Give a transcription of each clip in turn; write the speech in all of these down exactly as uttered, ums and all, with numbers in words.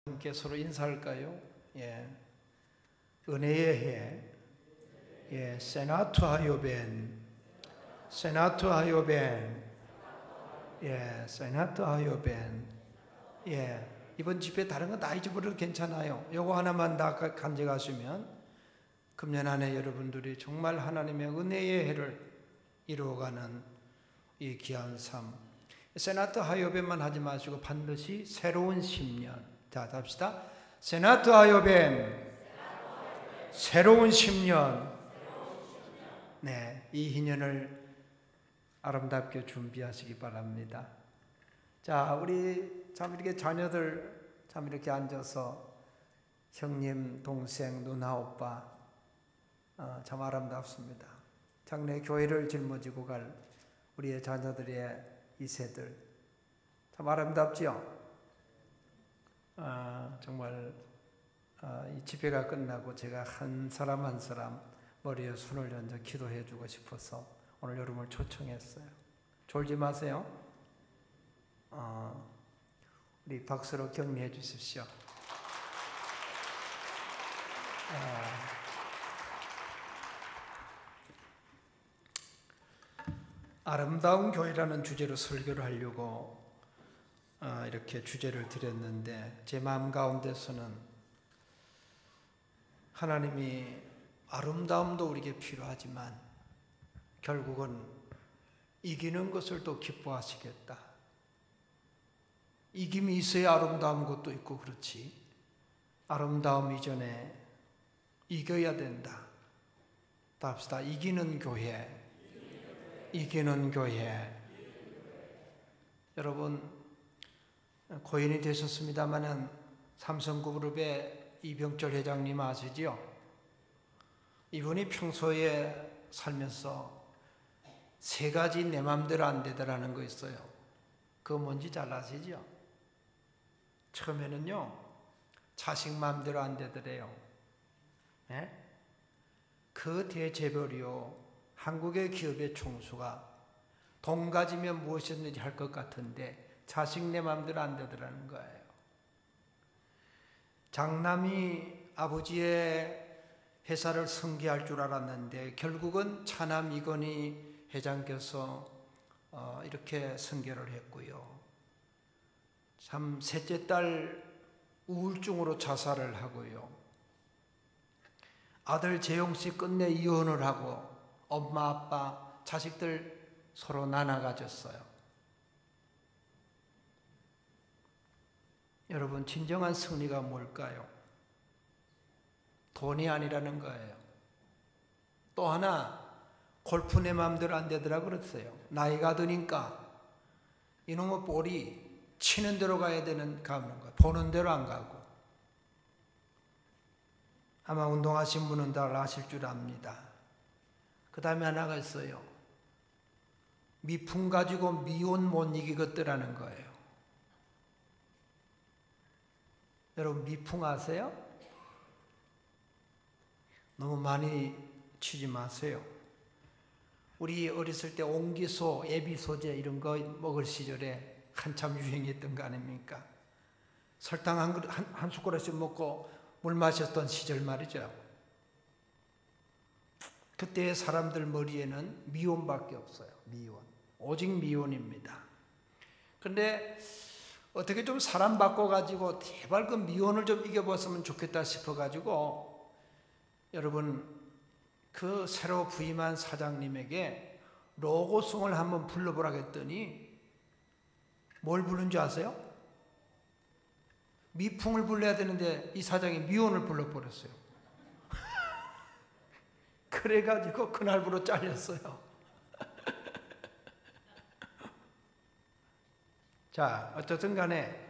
함께 서로 인사할까요? 예, 은혜의 해, 예, 세나투 하요벤, 세나투 하요벤, 예, 세나투 하요벤, 예, 이번 집회 다른 거 다 잊어버려도 괜찮아요. 요거 하나만 다 간직하시면 금년 한 해 여러분들이 정말 하나님의 은혜의 해를 이루어가는 이 귀한 삶. 세나투 하요벤만 하지 마시고 반드시 새로운 십 년. 자, 합시다. 세나투 하요벤, 새로운 십 년. 네, 이 희년을 아름답게 준비하시기 바랍니다. 자, 우리 참 이렇게 자녀들 참 이렇게 앉아서 형님, 동생, 누나, 오빠 어, 참 아름답습니다. 장래 교회를 짊어지고 갈 우리의 자녀들의 이 세들 참 아름답지요? 아, 정말 아, 이 집회가 끝나고 제가 한 사람 한 사람 머리에 손을 얹어 기도해 주고 싶어서 오늘 여러분을 초청했어요. 졸지 마세요. 어, 우리 박수로 격려해 주십시오. 아, 아름다운 교회라는 주제로 설교를 하려고 어, 이렇게 주제를 드렸는데 제 마음 가운데서는 하나님이 아름다움도 우리에게 필요하지만 결국은 이기는 것을 또 기뻐하시겠다. 이김이 있어야 아름다운 것도 있고 그렇지. 아름다움 이전에 이겨야 된다. 다 합시다. 이기는 교회, 이기는 교회. 여러분 고인이 되셨습니다마는 삼성그룹의 이병철 회장님 아시죠? 이분이 평소에 살면서 세 가지 내 맘대로 안 되더라는 거 있어요. 그거 뭔지 잘 아시죠? 처음에는요, 자식 맘대로 안 되더래요. 예? 그 대재벌이요, 한국의 기업의 총수가 돈 가지면 무엇이든지 할 것 같은데 자식 내 맘대로 안 되더라는 거예요. 장남이 아버지의 회사를 승계할 줄 알았는데 결국은 차남 이건희 회장께서 어, 이렇게 승계를 했고요. 참 셋째 딸 우울증으로 자살을 하고요. 아들 재용 씨 끝내 이혼을 하고 엄마 아빠 자식들 서로 나눠 가졌어요. 여러분 진정한 승리가 뭘까요? 돈이 아니라는 거예요. 또 하나 골프 내 마음대로 안 되더라 그랬어요. 나이가 드니까 이놈의 볼이 치는 대로 가야 되는 가는 거예요. 보는 대로 안 가고. 아마 운동하신 분은 다 아실 줄 압니다. 그 다음에 하나가 있어요. 미풍 가지고 미혼 못 이기겠더라는 거예요. 여러분 미풍 아세요? 너무 많이 치지 마세요. 우리 어렸을 때 옹기소, 애비소제 이런 거 먹을 시절에 한참 유행했던 거 아닙니까? 설탕 한, 그릇, 한, 한 숟가락씩 먹고 물 마셨던 시절 말이죠. 그때 사람들 머리에는 미혼밖에 없어요. 미혼. 오직 미혼입니다. 그런데 어떻게 좀 사람 바꿔가지고 제발 그 미혼을 좀 이겨봤으면 좋겠다 싶어가지고 여러분 그 새로 부임한 사장님에게 로고송을 한번 불러보라고 했더니 뭘 부른 줄 아세요? 미풍을 불러야 되는데 이 사장이 미혼을 불러버렸어요. 그래가지고 그날부로 잘렸어요. 자, 어쨌든 간에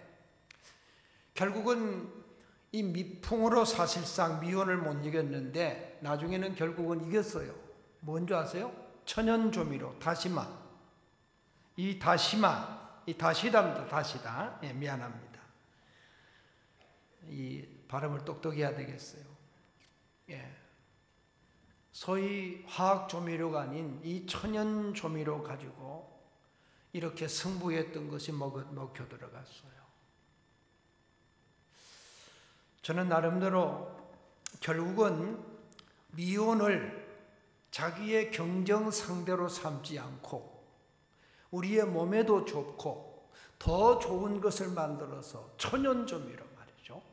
결국은 이 미풍으로 사실상 미혼을 못 이겼는데 나중에는 결국은 이겼어요. 뭔지 아세요? 천연조미료, 다시마. 이 다시마, 이 다시다입니다. 다시다. 예, 미안합니다. 이 발음을 똑똑히 해야 되겠어요. 예. 소위 화학조미료가 아닌 이 천연조미료 가지고 이렇게 승부했던 것이 먹혀 들어갔어요. 저는 나름대로 결국은 미혼을 자기의 경쟁 상대로 삼지 않고 우리의 몸에도 좋고 더 좋은 것을 만들어서 천연조미로 말이죠.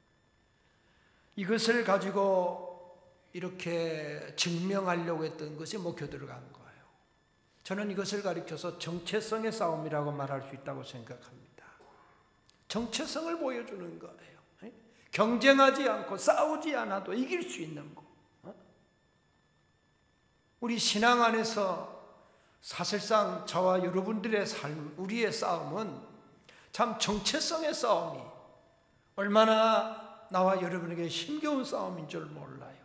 이것을 가지고 이렇게 증명하려고 했던 것이 목표 들어간 거예요. 저는 이것을 가리켜서 정체성의 싸움이라고 말할 수 있다고 생각합니다. 정체성을 보여주는 거예요. 경쟁하지 않고 싸우지 않아도 이길 수 있는 거. 우리 신앙 안에서 사실상 저와 여러분들의 삶, 우리의 싸움은 참 정체성의 싸움이 얼마나 나와 여러분에게 힘겨운 싸움인 줄 몰라요.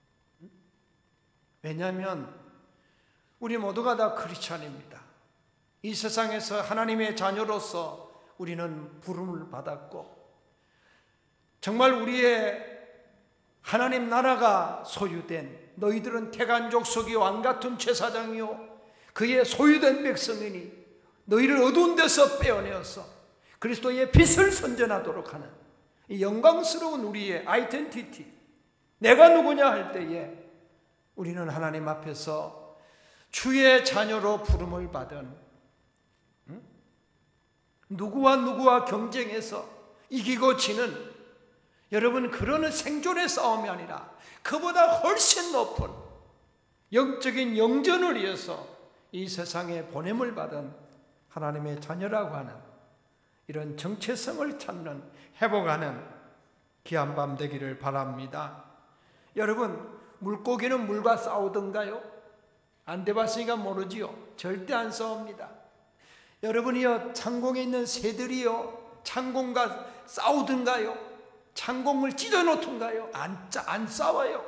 왜냐하면 우리 모두가 다 크리스찬입니다. 이 세상에서 하나님의 자녀로서 우리는 부름을 받았고 정말 우리의 하나님 나라가 소유된 너희들은 태간족 속이 왕같은 제사장이요 그의 소유된 백성이니 너희를 어두운 데서 빼어내어서 그리스도의 빛을 선전하도록 하는 이 영광스러운 우리의 아이덴티티, 내가 누구냐 할 때에 우리는 하나님 앞에서 주의 자녀로 부름을 받은 응? 누구와 누구와 경쟁해서 이기고 지는 여러분 그러는 생존의 싸움이 아니라 그보다 훨씬 높은 영적인 영전을 위해서 이 세상에 보냄을 받은 하나님의 자녀라고 하는 이런 정체성을 찾는 회복하는 귀한 밤 되기를 바랍니다. 여러분 물고기는 물과 싸우던가요? 안 돼봤으니까 모르지요. 절대 안 싸웁니다. 여러분이요 창공에 있는 새들이요 창공과 싸우던가요? 창공을 찢어놓던가요? 안, 안 싸워요.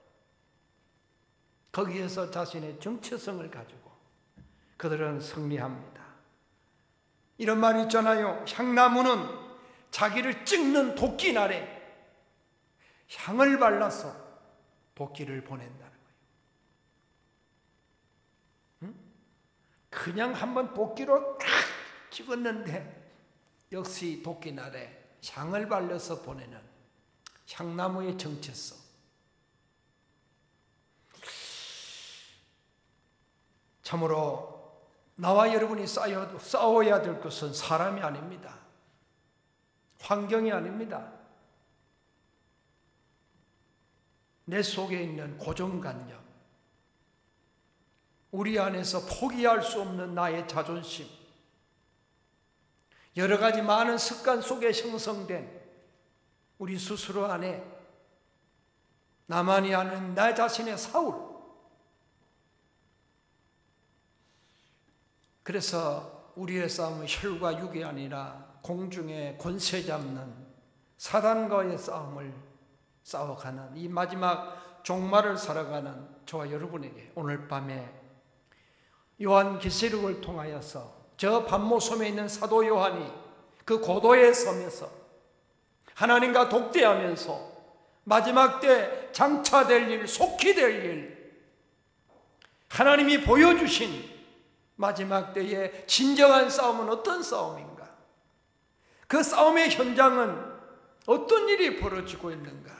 거기에서 자신의 정체성을 가지고 그들은 승리합니다. 이런 말 있잖아요. 향나무는 자기를 찍는 도끼 날에 향을 발라서 도끼를 보낸다는 거예요. 응? 그냥 한번 도끼로 탁 찍었는데 역시 도끼 날에 향을 발라서 보내는 향나무의 정체성. 참으로 나와 여러분이 싸워야 될 것은 사람이 아닙니다. 환경이 아닙니다. 내 속에 있는 고정관념, 우리 안에서 포기할 수 없는 나의 자존심, 여러 가지 많은 습관 속에 형성된 우리 스스로 안에 나만이 아는 나 자신의 사울. 그래서 우리의 싸움은 혈과 육이 아니라 공중에 권세 잡는 사단과의 싸움을 싸워가는 이 마지막 종말을 살아가는 저와 여러분에게 오늘 밤에 요한계시록을 통하여서 저 반모섬에 있는 사도 요한이 그 고도의 섬에서 하나님과 독대하면서 마지막 때 장차될 일, 속히 될 일, 하나님이 보여주신 마지막 때의 진정한 싸움은 어떤 싸움인가? 그 싸움의 현장은 어떤 일이 벌어지고 있는가?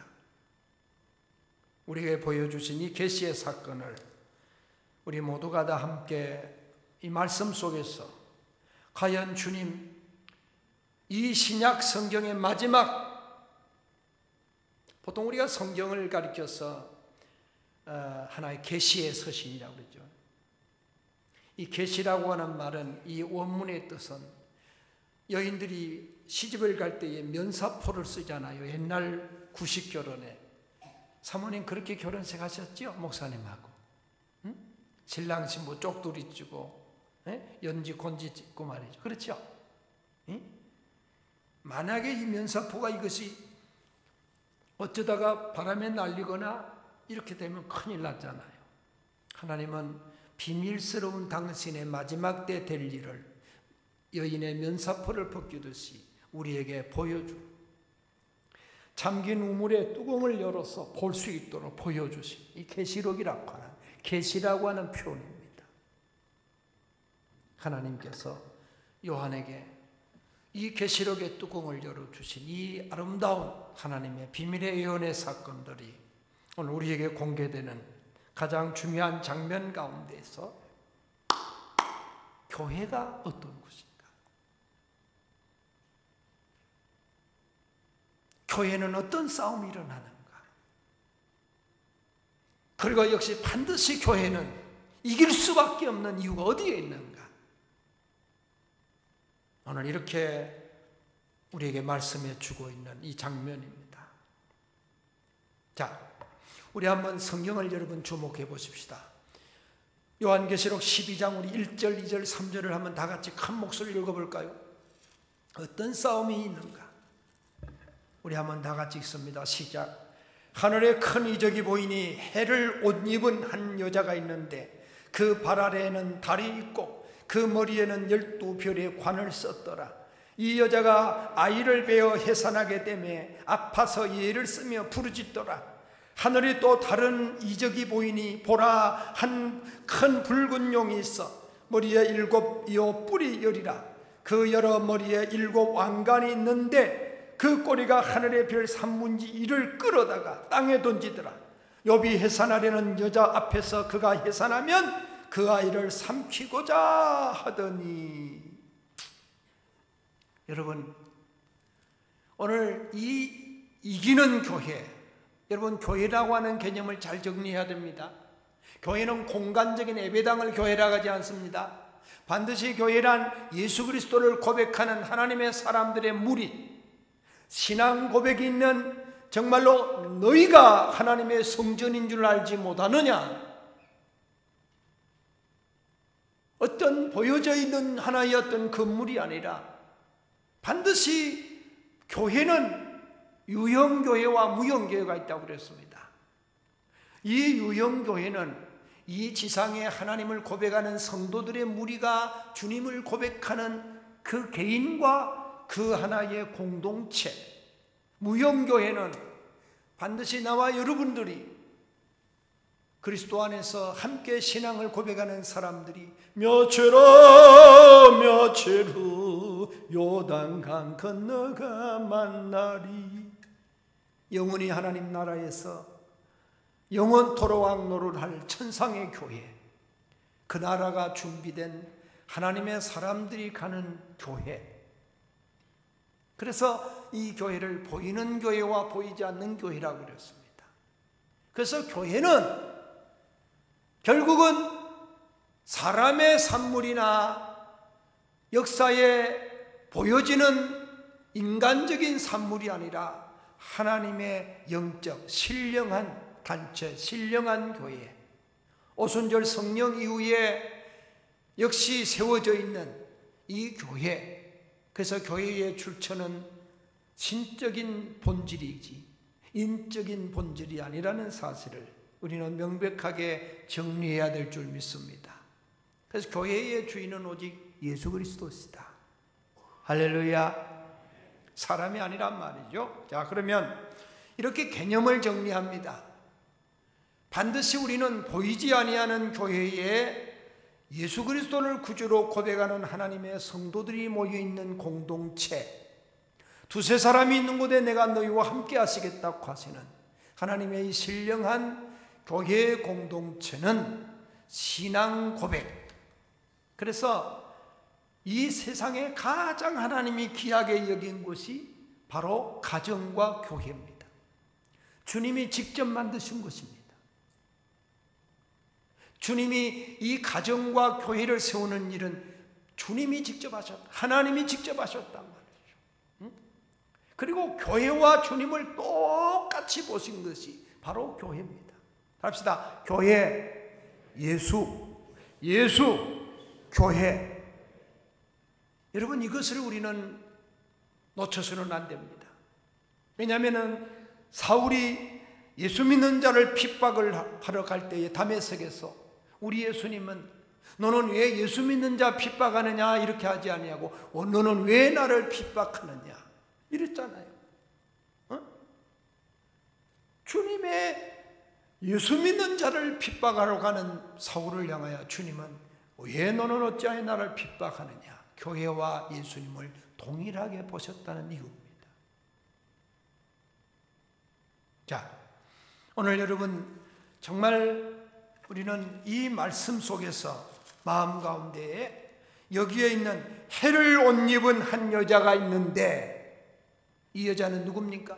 우리에게 보여주신 이 계시의 사건을 우리 모두가 다 함께 이 말씀 속에서 과연 주님 이 신약 성경의 마지막, 보통 우리가 성경을 가리켜서 하나의 계시의 서신이라고 그러죠. 이 계시라고 하는 말은 이 원문의 뜻은 여인들이 시집을 갈 때에 면사포를 쓰잖아요. 옛날 구식 결혼에. 사모님 그렇게 결혼식 하셨죠? 목사님하고. 응? 신랑 신부 쪽두리 찌고 에? 연지 곤지 찍고 말이죠. 그렇죠? 응? 만약에 이 면사포가 이것이 어쩌다가 바람에 날리거나 이렇게 되면 큰일 났잖아요. 하나님은 비밀스러운 당신의 마지막 때 될 일을 여인의 면사포를 벗기듯이 우리에게 보여주, 잠긴 우물의 뚜껑을 열어서 볼 수 있도록 보여주신 이 계시록이라고 하는, 계시라고 하는 표현입니다. 하나님께서 요한에게 이 계시록의 뚜껑을 열어주신 이 아름다운 하나님의 비밀의 예언의 사건들이 오늘 우리에게 공개되는 가장 중요한 장면 가운데에서 교회가 어떤 것인가? 교회는 어떤 싸움이 일어나는가? 그리고 역시 반드시 교회는 이길 수밖에 없는 이유가 어디에 있는가? 오늘 이렇게 우리에게 말씀해 주고 있는 이 장면입니다. 자, 우리 한번 성경을 여러분 주목해 보십시다. 요한계시록 십이 장 우리 일 절, 이 절, 삼 절을 한번 다 같이 큰 목소리로 읽어볼까요? 어떤 싸움이 있는가? 우리 한번 다 같이 읽습니다. 시작. 하늘에 큰 이적이 보이니 해를 옷 입은 한 여자가 있는데 그 발 아래에는 달이 있고 그 머리에는 열두 별의 관을 썼더라. 이 여자가 아이를 베어 해산하게 되매 아파서 예를 쓰며 부르짖더라. 하늘에 또 다른 이적이 보이니 보라, 한 큰 붉은 용이 있어 머리에 일곱 요 뿔이 열이라. 그 여러 머리에 일곱 왕관이 있는데 그 꼬리가 하늘의 별 삼분의 일을 끌어다가 땅에 던지더라. 욥이 해산하려는 여자 앞에서 그가 해산하면 그 아이를 삼키고자 하더니. 여러분, 오늘 이 이기는 교회, 여러분 교회라고 하는 개념을 잘 정리해야 됩니다. 교회는 공간적인 예배당을 교회라고 하지 않습니다. 반드시 교회란 예수 그리스도를 고백하는 하나님의 사람들의 무리, 신앙 고백이 있는, 정말로 너희가 하나님의 성전인 줄 알지 못하느냐, 어떤 보여져 있는 하나의 어떤 건물이 아니라 반드시 교회는 유형교회와 무형교회가 있다고 그랬습니다. 이 유형교회는 이 지상에 하나님을 고백하는 성도들의 무리가 주님을 고백하는 그 개인과 그 하나의 공동체, 무형교회는 반드시 나와 여러분들이 그리스도 안에서 함께 신앙을 고백하는 사람들이 며칠 후 며칠 후 요단강 건너가 만나리. 영원히 하나님 나라에서 영원토록 왕노를 할 천상의 교회, 그 나라가 준비된 하나님의 사람들이 가는 교회. 그래서 이 교회를 보이는 교회와 보이지 않는 교회라고 그랬습니다. 그래서 교회는 결국은 사람의 산물이나 역사에 보여지는 인간적인 산물이 아니라 하나님의 영적 신령한 단체, 신령한 교회, 오순절 성령 이후에 역시 세워져 있는 이 교회. 그래서 교회의 출처는 신적인 본질이지 인적인 본질이 아니라는 사실을 우리는 명백하게 정리해야 될 줄 믿습니다. 그래서 교회의 주인은 오직 예수 그리스도시다. 할렐루야. 사람이 아니란 말이죠. 자, 그러면 이렇게 개념을 정리합니다. 반드시 우리는 보이지 아니하는 교회에 예수 그리스도를 구주로 고백하는 하나님의 성도들이 모여있는 공동체, 두세 사람이 있는 곳에 내가 너희와 함께 하시겠다고 하시는 하나님의 이 신령한 교회의 공동체는 신앙 고백. 그래서 이 세상에 가장 하나님이 귀하게 여긴 곳이 바로 가정과 교회입니다. 주님이 직접 만드신 것입니다. 주님이 이 가정과 교회를 세우는 일은 주님이 직접 하셨다. 하나님이 직접 하셨단 말이죠. 응? 그리고 교회와 주님을 똑같이 보신 것이 바로 교회입니다. 합시다. 교회, 예수, 예수, 교회. 여러분, 이것을 우리는 놓쳐서는 안 됩니다. 왜냐하면 사울이 예수 믿는 자를 핍박을 하러 갈 때에 다메섹에서 우리 예수님은 너는 왜 예수 믿는 자 핍박하느냐 이렇게 하지 아니하고 너는 왜 나를 핍박하느냐 이랬잖아요. 어? 주님의 예수 믿는 자를 핍박하러 가는 사울을 향하여 주님은 왜 너는 어찌하여 나를 핍박하느냐, 교회와 예수님을 동일하게 보셨다는 이유입니다. 자, 오늘 여러분 정말 우리는 이 말씀 속에서 마음 가운데에 여기에 있는 해를 옷 입은 한 여자가 있는데 이 여자는 누굽니까?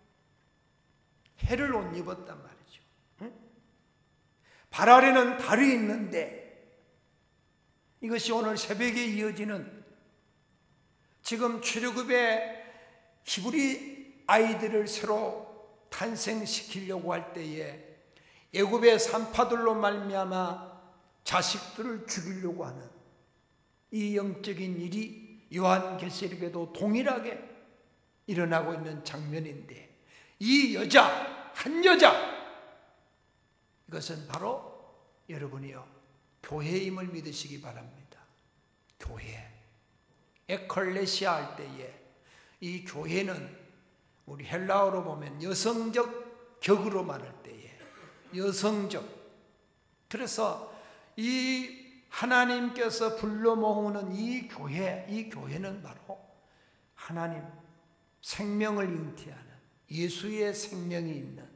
해를 옷 입었단 말이죠. 응? 발 아래는 달이 있는데 이것이 오늘 새벽에 이어지는 지금 출애굽의 히브리 아이들을 새로 탄생시키려고 할 때에 애굽의 산파들로 말미암아 자식들을 죽이려고 하는 이 영적인 일이 요한계시록에도 동일하게 일어나고 있는 장면인데 이 여자, 한 여자, 이것은 바로 여러분이요 교회임을 믿으시기 바랍니다. 교회, 에클레시아 할 때에 이 교회는 우리 헬라어로 보면 여성적 격으로 말할 때에 여성적, 그래서 이 하나님께서 불러 모으는 이 교회, 이 교회는 바로 하나님 생명을 잉태하는 예수의 생명이 있는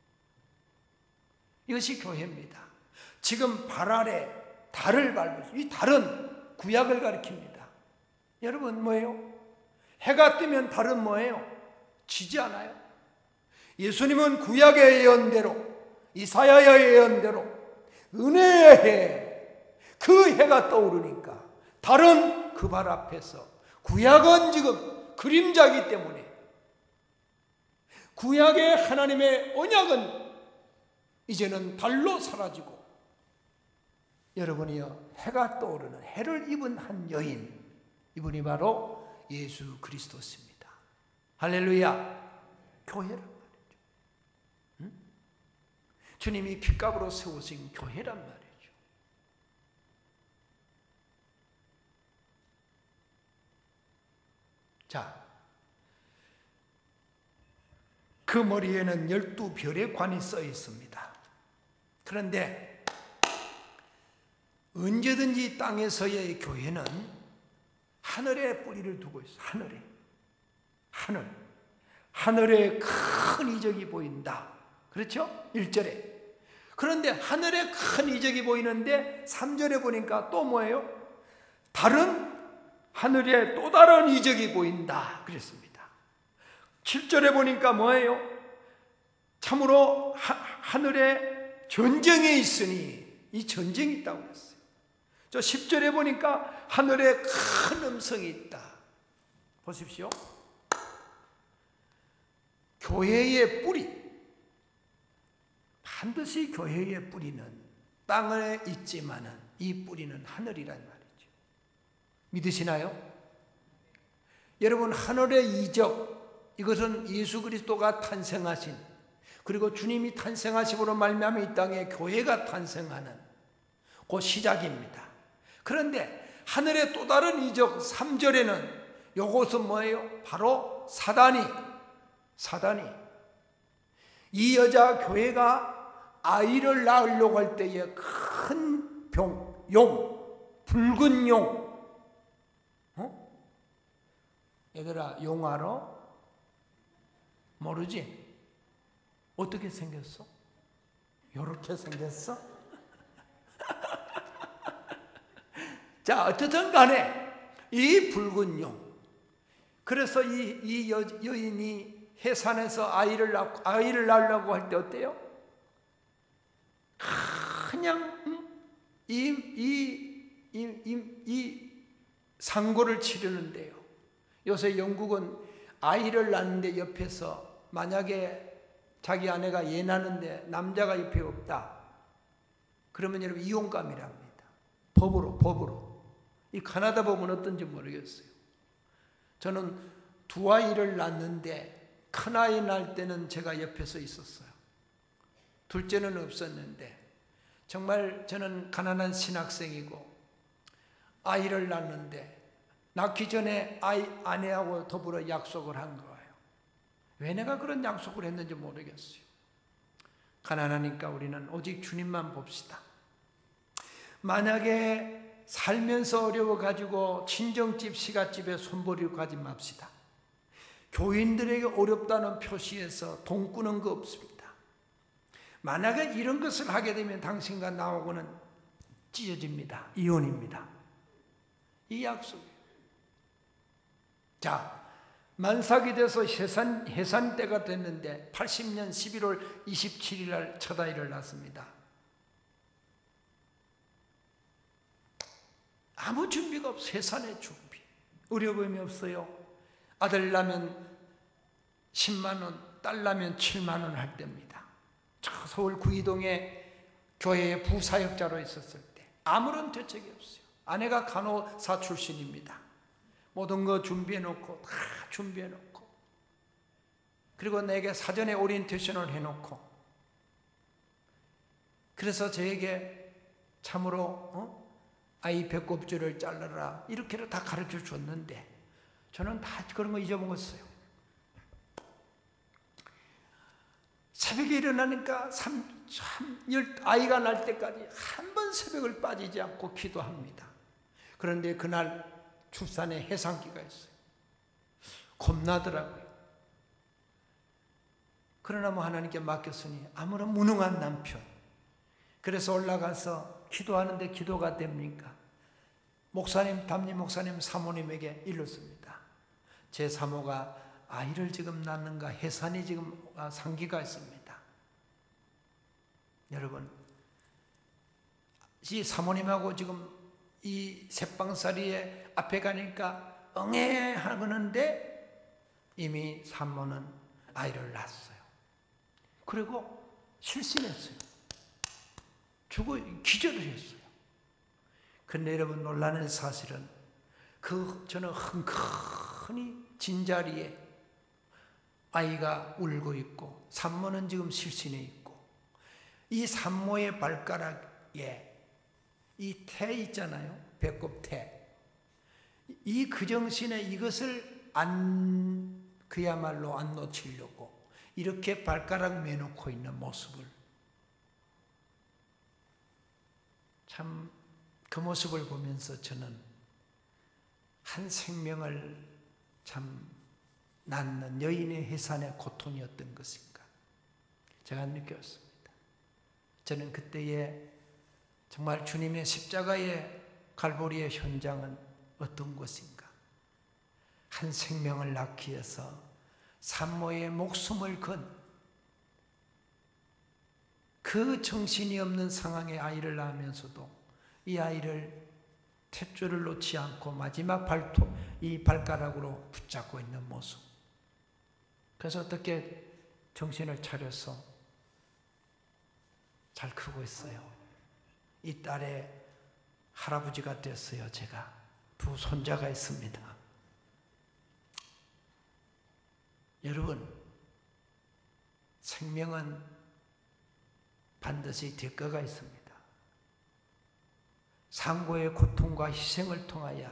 이것이 교회입니다. 지금 발 아래 달을 밟으시고 이 달은 구약을 가리킵니다. 여러분 뭐예요? 해가 뜨면 달은 뭐예요? 지지 않아요? 예수님은 구약의 예언대로 이사야의 예언대로 은혜의 해, 그 해가 떠오르니까 달은 그 발 앞에서 구약은 지금 그림자이기 때문에 구약의 하나님의 언약은 이제는 달로 사라지고 여러분이요 해가 떠오르는 해를 입은 한 여인, 이분이 바로 예수 그리스도십니다. 할렐루야. 교회란 말이죠. 응? 주님이 핏값으로 세우신 교회란 말이죠. 자, 그 머리에는 열두 별의 관이 써 있습니다. 그런데 언제든지 땅에서의 교회는 하늘에 뿌리를 두고 있어요. 하늘에. 하늘. 하늘에 큰 이적이 보인다. 그렇죠? 일 절에. 그런데 하늘에 큰 이적이 보이는데 삼 절에 보니까 또 뭐예요? 다른 하늘에 또 다른 이적이 보인다 그랬습니다. 칠 절에 보니까 뭐예요? 참으로 하, 하늘에 전쟁이 있으니 이 전쟁이 있다고 그랬어요. 저 십 절에 보니까 하늘에 큰 음성이 있다. 보십시오. 교회의 뿌리, 반드시 교회의 뿌리는 땅에 있지만은 이 뿌리는 하늘이란 말이죠. 믿으시나요? 여러분, 하늘의 이적, 이것은 예수 그리스도가 탄생하신, 그리고 주님이 탄생하심으로 말미암아 이 땅에 교회가 탄생하는 그 시작입니다. 그런데 하늘의 또 다른 이적 삼 절에는 이것은 뭐예요? 바로 사단이 사단이 이 여자 교회가 아이를 낳으려고 할 때에 큰 병, 용, 붉은 용, 어? 얘들아, 용 알아? 모르지? 어떻게 생겼어? 요렇게 생겼어? 자, 어쨌든 간에 이 붉은 용, 그래서 이, 이 여, 여인이 해산에서 아이를 낳고, 아이를 낳으려고 할 때 어때요? 그냥 이, 이, 이, 이, 이 상고를 치르는데요. 요새 영국은 아이를 낳는데 옆에서 만약에 자기 아내가 애 낳는데 남자가 옆에 없다, 그러면 여러분 이혼감이랍니다. 법으로, 법으로. 이 카나다 법은 어떤지 모르겠어요. 저는 두 아이를 낳는데 큰 아이 낳을 때는 제가 옆에서 있었어요. 둘째는 없었는데 정말 저는 가난한 신학생이고 아이를 낳는데 낳기 전에 아이, 아내하고 더불어 약속을 한 거예요. 왜 내가 그런 약속을 했는지 모르겠어요. 가난하니까 우리는 오직 주님만 봅시다. 만약에 살면서 어려워가지고 친정집, 시가집에 손버리고 가지 맙시다. 교인들에게 어렵다는 표시에서 돈 꾸는 거 없습니다. 만약에 이런 것을 하게 되면 당신과 나하고는 찢어집니다. 이혼입니다. 이 약속이에요. 자, 만삭이 돼서 해산, 해산 때가 됐는데 팔십 년 십일월 이십칠일 날 첫 아이를 낳습니다. 아무 준비가 없어요. 해산의 준비. 의료보험이 없어요. 아들 낳으면 십만 원, 딸 낳으면 칠만 원 할 때입니다. 저 서울 구이동에 교회의 부사역자로 있었을 때 아무런 대책이 없어요. 아내가 간호사 출신입니다. 모든 거 준비해 놓고 다 준비해 놓고 그리고 내게 사전에 오리엔테이션을 해 놓고 그래서 저에게 참으로 어? 아이 배꼽줄을 잘라라 이렇게 다 가르쳐 줬는데 저는 다 그런 거 잊어먹었어요. 새벽에 일어나니까 삼, 참, 아이가 날 때까지 한 번 새벽을 빠지지 않고 기도합니다. 그런데 그날 출산에 해상기가 있어요. 겁나더라고요. 그러나 뭐 하나님께 맡겼으니 아무런 무능한 남편. 그래서 올라가서 기도하는데 기도가 됩니까? 목사님, 담임 목사님, 사모님에게 일렀습니다. 제 사모가 아이를 지금 낳는가 해산이 지금 상기가 있습니다. 여러분, 이 사모님하고 지금 이 새빵살이에 앞에 가니까 응애 하는데 이미 산모는 아이를 낳았어요. 그리고 실신했어요. 죽어 기절을 했어요. 근데 여러분 놀라는 사실은 그 저는 흥건히 진자리에 아이가 울고 있고 산모는 지금 실신해 있고 이 산모의 발가락에 이 태 있잖아요. 배꼽 태. 이 그정신에 이것을 안 그야말로 안 놓치려고 이렇게 발가락 매놓고 있는 모습을 참 그 모습을 보면서 저는 한 생명을 참 낳는 여인의 해산의 고통이었던 것인가 제가 느꼈습니다. 저는 그때에 정말 주님의 십자가의 갈보리의 현장은 어떤 것인가? 한 생명을 낳기 위해서 산모의 목숨을 건 그 정신이 없는 상황에 아이를 낳으면서도 이 아이를 탯줄을 놓지 않고 마지막 발톱, 이 발가락으로 붙잡고 있는 모습. 그래서 어떻게 정신을 차려서 잘 크고 있어요. 이 딸의 할아버지가 됐어요. 제가 두 손자가 있습니다. 여러분, 생명은 반드시 대가가 있습니다. 상고의 고통과 희생을 통하여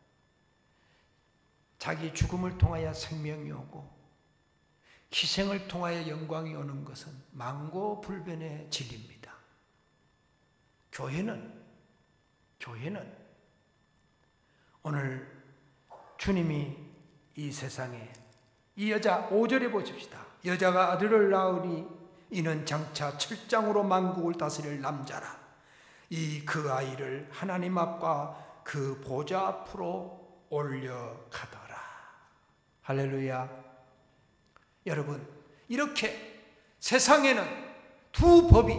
자기 죽음을 통하여 생명이 오고 희생을 통하여 영광이 오는 것은 망고불변의 진리입니다. 교회는 교회는 오늘 주님이 이 세상에 이 여자 오 절에 보십시다. 여자가 아들을 낳으니 이는 장차 철장으로 만국을 다스릴 남자라. 이 그 아이를 하나님 앞과 그 보좌 앞으로 올려가더라. 할렐루야. 여러분, 이렇게 세상에는 두 법이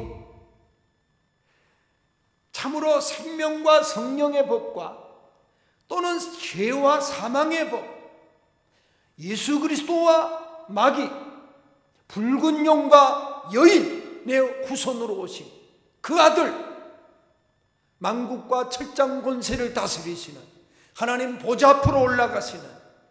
참으로 생명과 성령의 법과 또는 죄와 사망의 법, 예수 그리스도와 마귀, 붉은 용과 여인, 내 후손으로 오신 그 아들, 만국과 철장 권세를 다스리시는 하나님 보좌 앞으로 올라가시는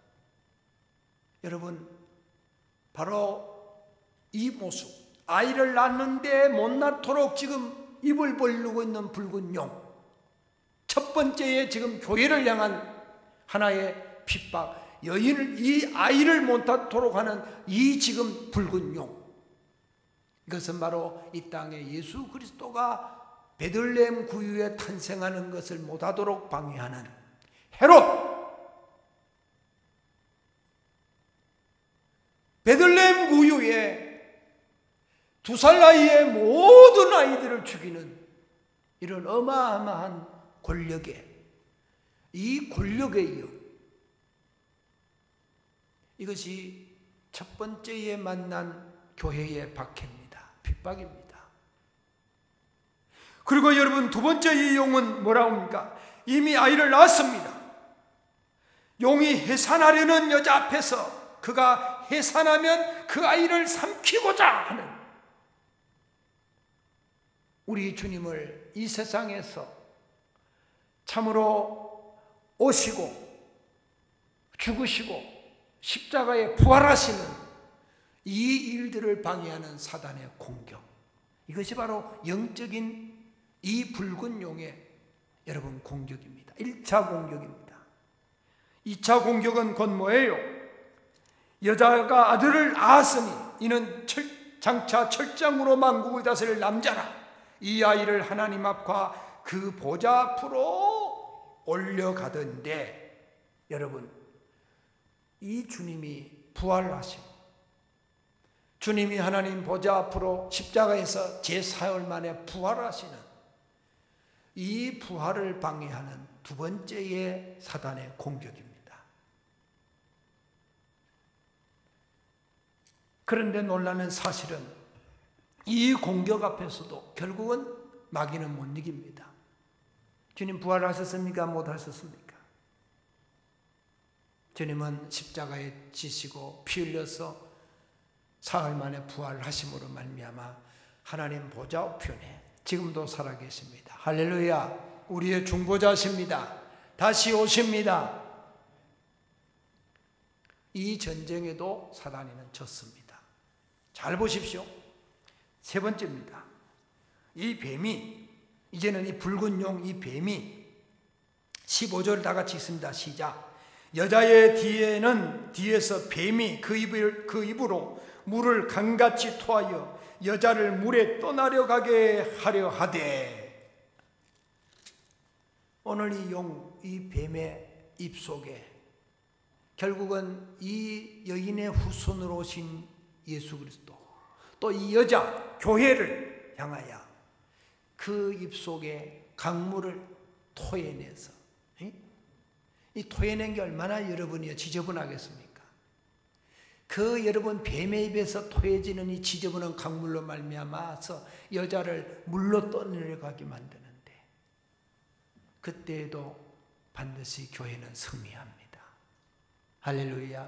여러분, 바로 이 모습, 아이를 낳는데 못 낳도록 지금 입을 벌리고 있는 붉은 용, 첫 번째에 지금 교회를 향한 하나의 핍박, 여인을, 이 아이를 못 낳도록 하는 이 지금 붉은 용, 이것은 바로 이 땅에 예수 그리스도가 베들레헴 구유에 탄생하는 것을 못하도록 방해하는 헤롯, 베들레헴 구유에 두 살 나이에 모든 아이들을 죽이는 이런 어마어마한 권력에, 이 권력에 이어 이것이 첫 번째에 만난 교회의 박해입니다. 핍박입니다. 그리고 여러분, 두 번째 용은 뭐라고 합니까? 이미 아이를 낳았습니다. 용이 해산하려는 여자 앞에서 그가 해산하면 그 아이를 삼키고자 하는 우리 주님을 이 세상에서 참으로 오시고 죽으시고 십자가에 부활하시는 이 일들을 방해하는 사단의 공격, 이것이 바로 영적인 이 붉은 용의 여러분 공격입니다. 일 차 공격입니다. 이 차 공격은 곧 뭐예요? 여자가 아들을 낳았으니 이는 철, 장차 철장으로 만국을 다스릴 남자라. 이 아이를 하나님 앞과 그 보좌 앞으로 올려가던데, 여러분, 이 주님이 부활하시고 주님이 하나님 보좌 앞으로 십자가에서 제사흘 만에 부활하시는 이 부활을 방해하는 두 번째의 사단의 공격입니다. 그런데 놀라는 사실은 이 공격 앞에서도 결국은 마귀는 못 이깁니다. 주님 부활하셨습니까? 못 하셨습니까? 주님은 십자가에 지시고 피 흘려서 사흘 만에 부활하심으로 말미암아 하나님 보좌 우편에 지금도 살아계십니다. 할렐루야. 우리의 중보자십니다. 다시 오십니다. 이 전쟁에도 사단이는 졌습니다. 잘 보십시오. 세 번째입니다. 이 뱀이, 이제는 이 붉은 용, 이 뱀이 십오 절 다 같이 있습니다. 시작. 여자의 뒤에는 뒤에서 뱀이 그 입을 그 입으로 물을 강같이 토하여 여자를 물에 떠나려 가게 하려 하되. 오늘 이 용, 이 뱀의 입 속에 결국은 이 여인의 후손으로 오신 예수 그리스도, 또 이 여자 교회를 향하여 그 입속에 강물을 토해내서, 이 토해낸 게 얼마나 여러분이 지저분하겠습니까? 그 여러분 뱀의 입에서 토해지는 이 지저분한 강물로 말미암아서 여자를 물로 떠내려가게 만드는데, 그때에도 반드시 교회는 승리합니다. 할렐루야.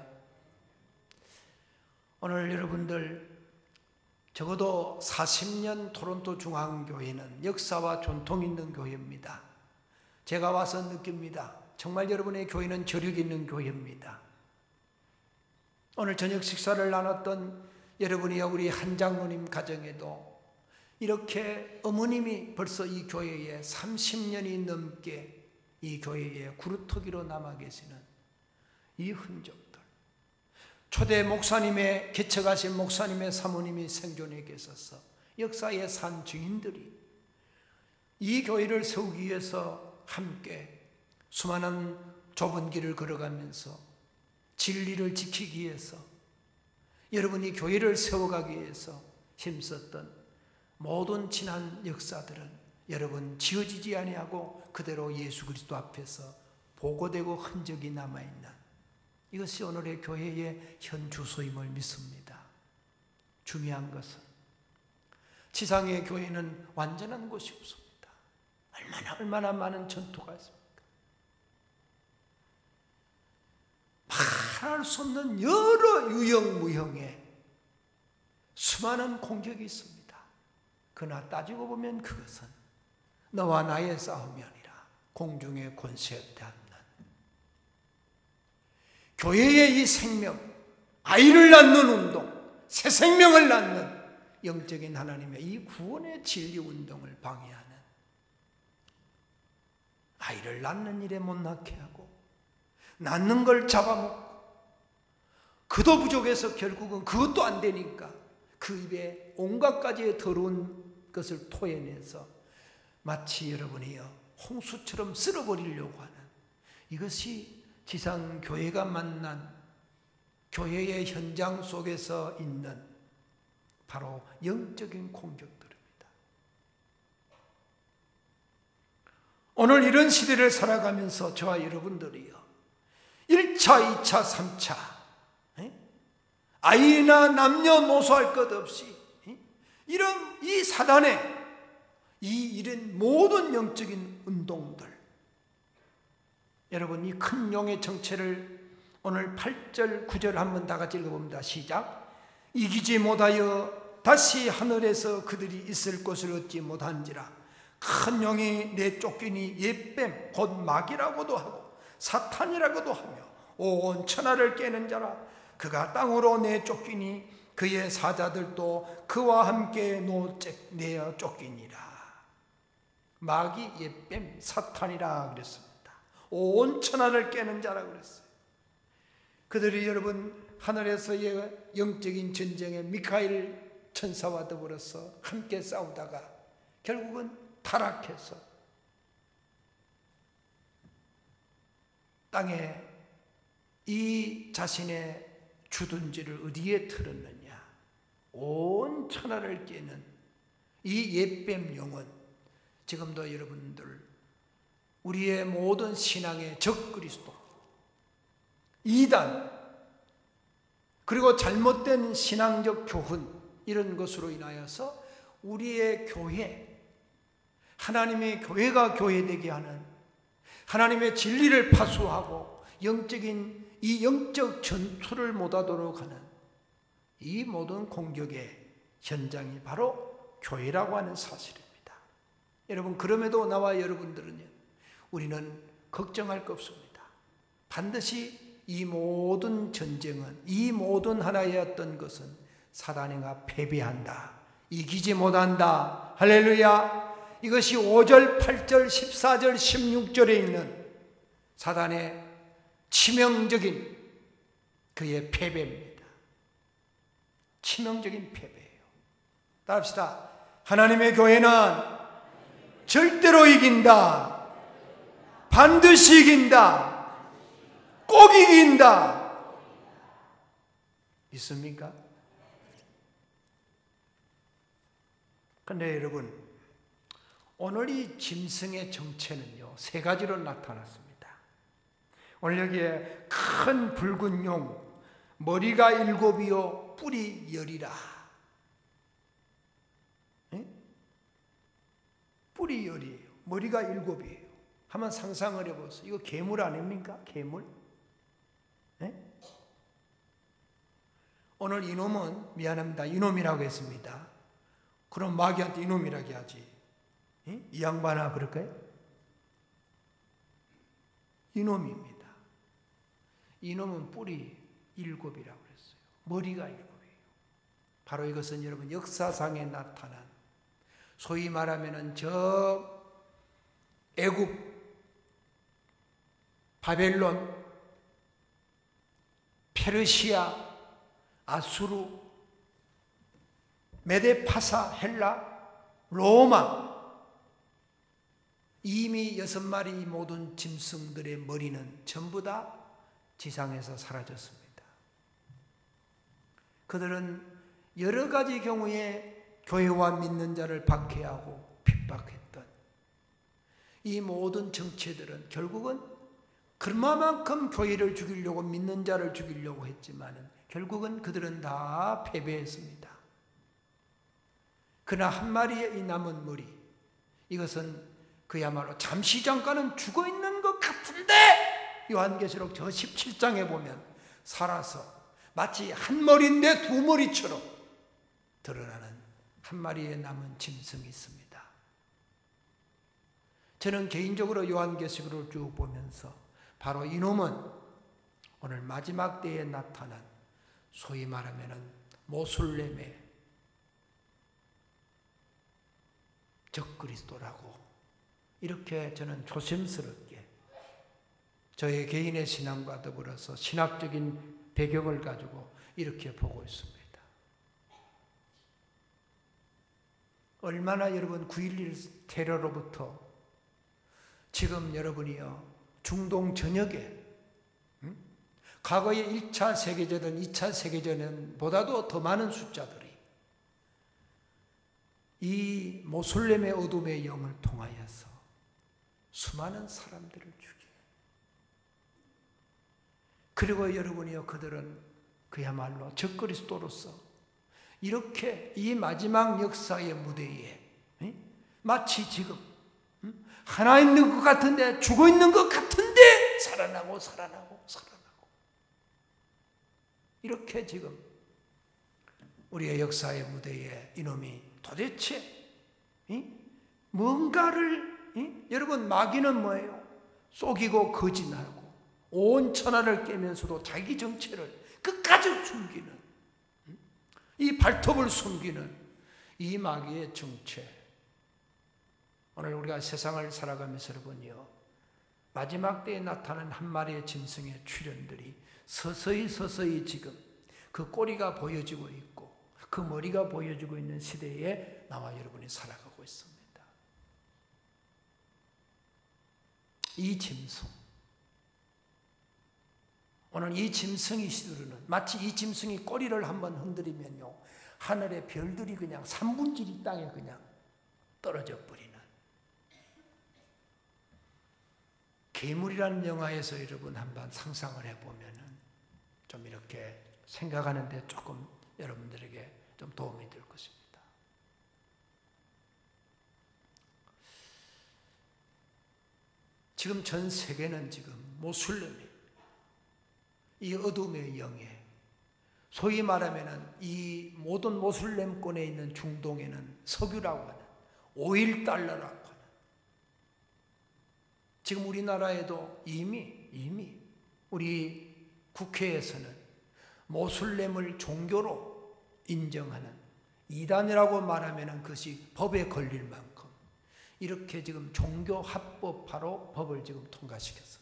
오늘 여러분들 적어도 사십 년 토론토 중앙교회는 역사와 전통 있는 교회입니다. 제가 와서 느낍니다. 정말 여러분의 교회는 저력 있는 교회입니다. 오늘 저녁 식사를 나눴던 여러분이 우리 한 장로님 가정에도 이렇게 어머님이 벌써 이 교회에 삼십 년이 넘게 이 교회에 구루터기로 남아 계시는 이 흔적들, 초대 목사님의 개척하신 목사님의 사모님이 생존해 계셔서 역사의 산 증인들이 이 교회를 세우기 위해서 함께 수많은 좁은 길을 걸어가면서 진리를 지키기 위해서, 여러분이 교회를 세워가기 위해서 힘썼던 모든 지난 역사들은 여러분 지워지지 아니하고 그대로 예수 그리스도 앞에서 보고되고 흔적이 남아있는, 이것이 오늘의 교회의 현 주소임을 믿습니다. 중요한 것은 지상의 교회는 완전한 곳이 없습니다. 얼마나 얼마나 많은 전투가 있습니까? 말할 수 없는 여러 유형 무형의 수많은 공격이 있습니다. 그러나 따지고 보면 그것은 너와 나의 싸움이 아니라 공중의 권세에 대한 교회의 이 생명, 아이를 낳는 운동, 새 생명을 낳는 영적인 하나님의 이 구원의 진리 운동을 방해하는, 아이를 낳는 일에 못 낳게 하고 낳는 걸 잡아먹고, 그도 부족해서 결국은 그것도 안 되니까 그 입에 온갖 가지의 더러운 것을 토해내서 마치 여러분이요 홍수처럼 쓸어버리려고 하는, 이것이 지상교회가 만난 교회의 현장 속에서 있는 바로 영적인 공격들입니다. 오늘 이런 시대를 살아가면서 저와 여러분들이요 일 차, 이 차, 삼 차 아이나 남녀노소 할 것 없이 이런 이 사단의 이 이런 모든 영적인 운동들, 여러분 이 큰 용의 정체를 오늘 팔 절 구 절 한번 다 같이 읽어봅니다. 시작. 이기지 못하여 다시 하늘에서 그들이 있을 곳을 얻지 못한지라. 큰 용이 내쫓기니 옛뱀 곧 마귀라고도 하고 사탄이라고도 하며 온 천하를 깨는 자라. 그가 땅으로 내쫓기니 그의 사자들도 그와 함께 내어 쫓기니라. 마귀, 옛뱀, 사탄이라 그랬습니다. 온 천하를 깨는 자라 그랬어요. 그들이 여러분 하늘에서의 영적인 전쟁에 미카엘 천사와 더불어서 함께 싸우다가 결국은 타락해서 땅에 이 자신의 주둔지를 어디에 틀었느냐, 온 천하를 깨는 이 옛뱀 영은 지금도 여러분들 우리의 모든 신앙의 적 그리스도, 이단, 그리고 잘못된 신앙적 교훈, 이런 것으로 인하여서 우리의 교회, 하나님의 교회가 교회되게 하는, 하나님의 진리를 파수하고 영적인 이 영적 전투를 못하도록 하는 이 모든 공격의 현장이 바로 교회라고 하는 사실입니다. 여러분, 그럼에도 나와 여러분들은요, 우리는 걱정할 거 없습니다. 반드시 이 모든 전쟁은, 이 모든 하나의 어떤 것은 사단이가 패배한다, 이기지 못한다. 할렐루야. 이것이 오 절, 팔 절, 십사 절, 십육 절에 있는 사단의 치명적인 그의 패배입니다. 치명적인 패배예요. 따라합시다. 하나님의 교회는 절대로 이긴다. 반드시 이긴다. 꼭 이긴다. 있습니까? 그런데 여러분, 오늘 이 짐승의 정체는요 세 가지로 나타났습니다. 오늘 여기에 큰 붉은 용, 머리가 일곱이요 뿔이 열이라. 에? 뿔이 열이에요. 머리가 일곱이에요. 한번 상상을 해보세요. 이거 괴물 아닙니까? 괴물? 에? 오늘 이놈은, 미안합니다, 이놈이라고 했습니다. 그럼 마귀한테 이놈이라고 하지. 에? 이 양반아 그럴까요? 이놈입니다. 이놈은 뿔이 일곱이라고 그랬어요. 머리가 일곱이에요. 바로 이것은 여러분 역사상에 나타난, 소위 말하면은 저 애굽, 바벨론, 페르시아, 아수르, 메데파사, 헬라, 로마, 이미 여섯 마리 모든 짐승들의 머리는 전부 다 지상에서 사라졌습니다. 그들은 여러 가지 경우에 교회와 믿는 자를 박해하고 핍박했던 이 모든 정체들은 결국은 그만큼 교회를 죽이려고, 믿는 자를 죽이려고 했지만 결국은 그들은 다 패배했습니다. 그러나 한 마리의 이 남은 머리, 이것은 그야말로 잠시 잠깐은 죽어있는 것 같은데 요한계시록 저 십칠 장에 보면 살아서 마치 한 머리인데 두 머리처럼 드러나는 한 마리의 남은 짐승이 있습니다. 저는 개인적으로 요한계시록을 쭉 보면서 바로 이놈은 오늘 마지막 때에 나타난 소위 말하면 모슬렘의 적그리스도라고, 이렇게 저는 조심스럽게 저의 개인의 신앙과 더불어서 신학적인 배경을 가지고 이렇게 보고 있습니다. 얼마나 여러분 구일일 테러로부터 지금 여러분이요 중동 전역에 응? 과거의 일 차 세계대전, 이 차 세계대전보다도 더 많은 숫자들이 이 모슬렘의 어둠의 영을 통하여서 수많은 사람들을 죽여. 그리고 여러분이요 그들은 그야말로 적그리스도로서 이렇게 이 마지막 역사의 무대에 응? 마치 지금 응? 하나 있는 것 같은데 죽어 있는 것 같은데 살아나고 살아나고 살아나고 이렇게 지금 우리의 역사의 무대에 이놈이 도대체 응? 뭔가를 응? 여러분 마귀는 뭐예요? 속이고 거짓하고 온 천하를 깨면서도 자기 정체를 끝까지 숨기는 응? 이 발톱을 숨기는 이 마귀의 정체. 오늘 우리가 세상을 살아가면서 여러분요 마지막 때에 나타나는 한 마리의 짐승의 출현들이 서서히 서서히 지금 그 꼬리가 보여지고 있고 그 머리가 보여지고 있는 시대에 나와 여러분이 살아가고 있습니다. 이 짐승, 오늘 이 짐승이 시두르는 마치 이 짐승이 꼬리를 한번 흔들리면요 하늘의 별들이 그냥 삼분질이 땅에 그냥 떨어져 버리는 괴물이라는 영화에서 여러분 한번 상상을 해보면은 좀 이렇게 생각하는데 조금 여러분들에게 좀 도움이 될 것입니다. 지금 전 세계는 지금 모슬렘이 이 어둠의 영에 소위 말하면은 이 모든 모슬렘권에 있는 중동에는 석유라고 하는 오일 달러라고 하는 지금 우리나라에도 이미 이미 우리 국회에서는 모슬렘을 종교로 인정하는 이단이라고 말하면 그것이 법에 걸릴 만큼 이렇게 지금 종교 합법화로 법을 지금 통과시켰습니다.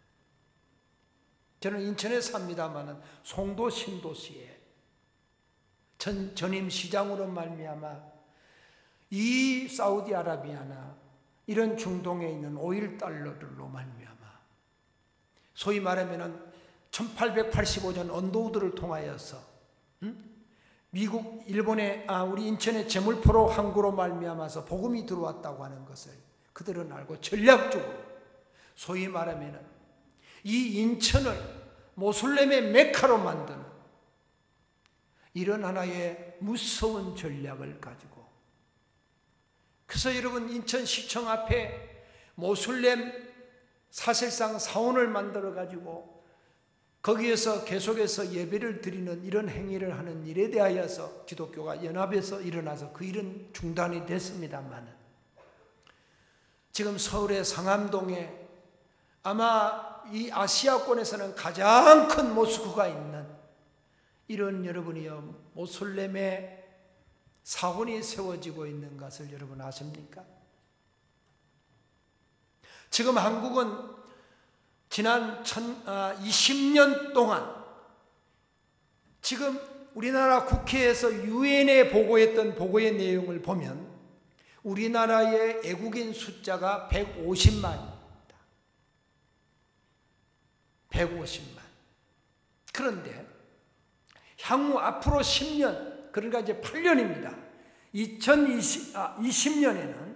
저는 인천에 삽니다마는 송도 신도시에 전, 전임 시장으로 말미암아 이 사우디아라비아나 이런 중동에 있는 오일 달러들로 말미암아 소위 말하면 천팔백팔십오 년 언도우드를 통하여서 음? 미국, 일본의 아, 우리 인천의 제물포로 항구로 말미암아서 복음이 들어왔다고 하는 것을 그들은 알고 전략적으로 소위 말하면 이 인천을 모슬렘의 메카로 만드는 이런 하나의 무서운 전략을 가지고 그래서 여러분 인천시청 앞에 모슬렘 사실상 사원을 만들어 가지고 거기에서 계속해서 예배를 드리는 이런 행위를 하는 일에 대하여서 기독교가 연합해서 일어나서 그 일은 중단이 됐습니다만 지금 서울의 상암동에 아마 이 아시아권에서는 가장 큰 모스크가 있는 이런 여러분이요 모슬렘의 사원이 세워지고 있는 것을 여러분 아십니까? 지금 한국은 지난 이십 년 동안 지금 우리나라 국회에서 유엔에 보고했던 보고의 내용을 보면 우리나라의 애국인 숫자가 백오십만입니다. 백오십만. 그런데 향후 앞으로 십 년 그러니까 이제 팔 년입니다. 이천이십 년에는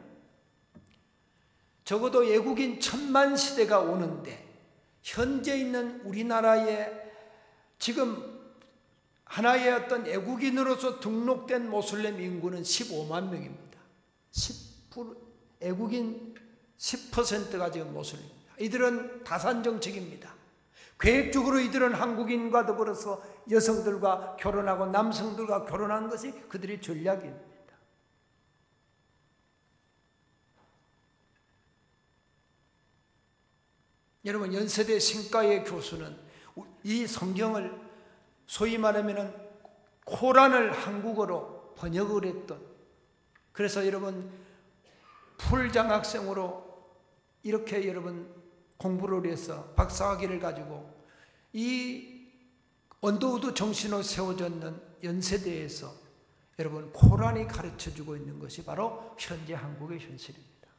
적어도 외국인 천만 시대가 오는데 현재 있는 우리나라의 지금 하나의 어떤 외국인으로서 등록된 모슬렘 인구는 십오만 명입니다. 십 퍼센트, 외국인 십 퍼센트가 지금 모슬렘입니다. 이들은 다산 정책입니다. 계획적으로 이들은 한국인과 더불어서 여성들과 결혼하고 남성들과 결혼한 것이 그들의 전략입니다. 여러분 연세대 신과의 교수는 이 성경을 소위 말하면 코란을 한국어로 번역을 했던 그래서 여러분 풀장학생으로 이렇게 여러분 공부를 해서 박사학위를 가지고 이 언더우드 정신으로 세워졌는 연세대에서 여러분, 코란이 가르쳐주고 있는 것이 바로 현재 한국의 현실입니다.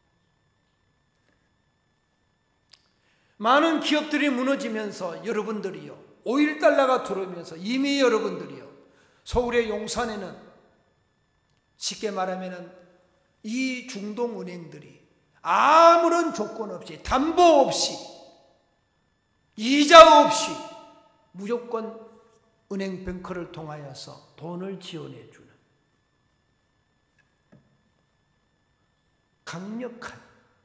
많은 기업들이 무너지면서 여러분들이요, 오일 달러가 들어오면서 이미 여러분들이요, 서울의 용산에는 쉽게 말하면 이 중동은행들이 아무런 조건 없이, 담보 없이, 이자 없이 무조건 은행 뱅크를 통하여서 돈을 지원해 주는 강력한,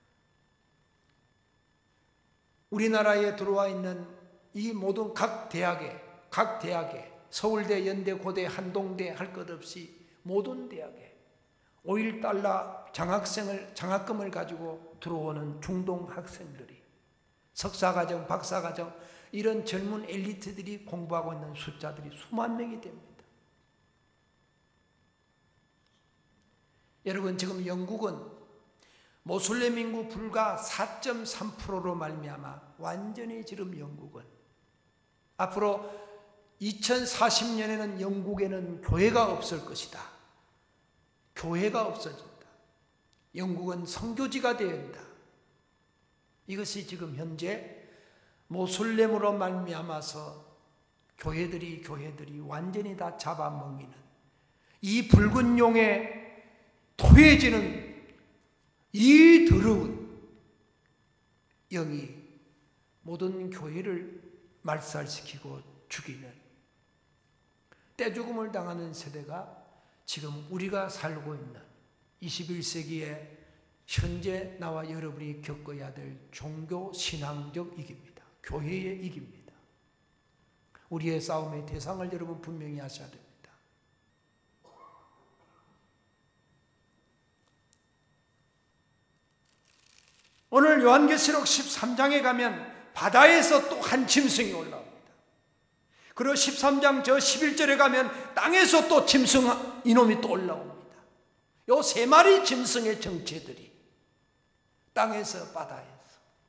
우리나라에 들어와 있는 이 모든 각 대학에, 각 대학에, 서울대, 연대, 고대, 한동대 할 것 없이 모든 대학에 오일 달러 장학생을, 장학금을 가지고 들어오는 중동 학생들이, 석사과정, 박사과정, 이런 젊은 엘리트들이 공부하고 있는 숫자들이 수만 명이 됩니다. 여러분, 지금 영국은 모슬렘 인구 불과 사 점 삼 퍼센트로 말미암아 완전히 지금 영국은 앞으로 이천사십 년에는 영국에는 교회가 없을 것이다. 교회가 없어진다. 영국은 선교지가 되어야 한다. 이것이 지금 현재 모슬렘으로 말미암아서 교회들이 교회들이 완전히 다 잡아먹이는, 이 붉은 용에 토해지는 이 더러운 영이 모든 교회를 말살시키고 죽이는 떼죽음을 당하는 세대가 지금 우리가 살고 있는 이십일 세기에 현재 나와 여러분이 겪어야 될 종교 신앙적 위기입니다. 교회의 위기입니다. 우리의 싸움의 대상을 여러분 분명히 하셔야 됩니다. 오늘 요한계시록 십삼 장에 가면 바다에서 또 한 짐승이 올라옵니다. 그리고 십삼 장 저 십일 절에 가면 땅에서 또 짐승 이놈이 또 올라옵니다. 요 세 마리 짐승의 정체들이 땅에서 바다에서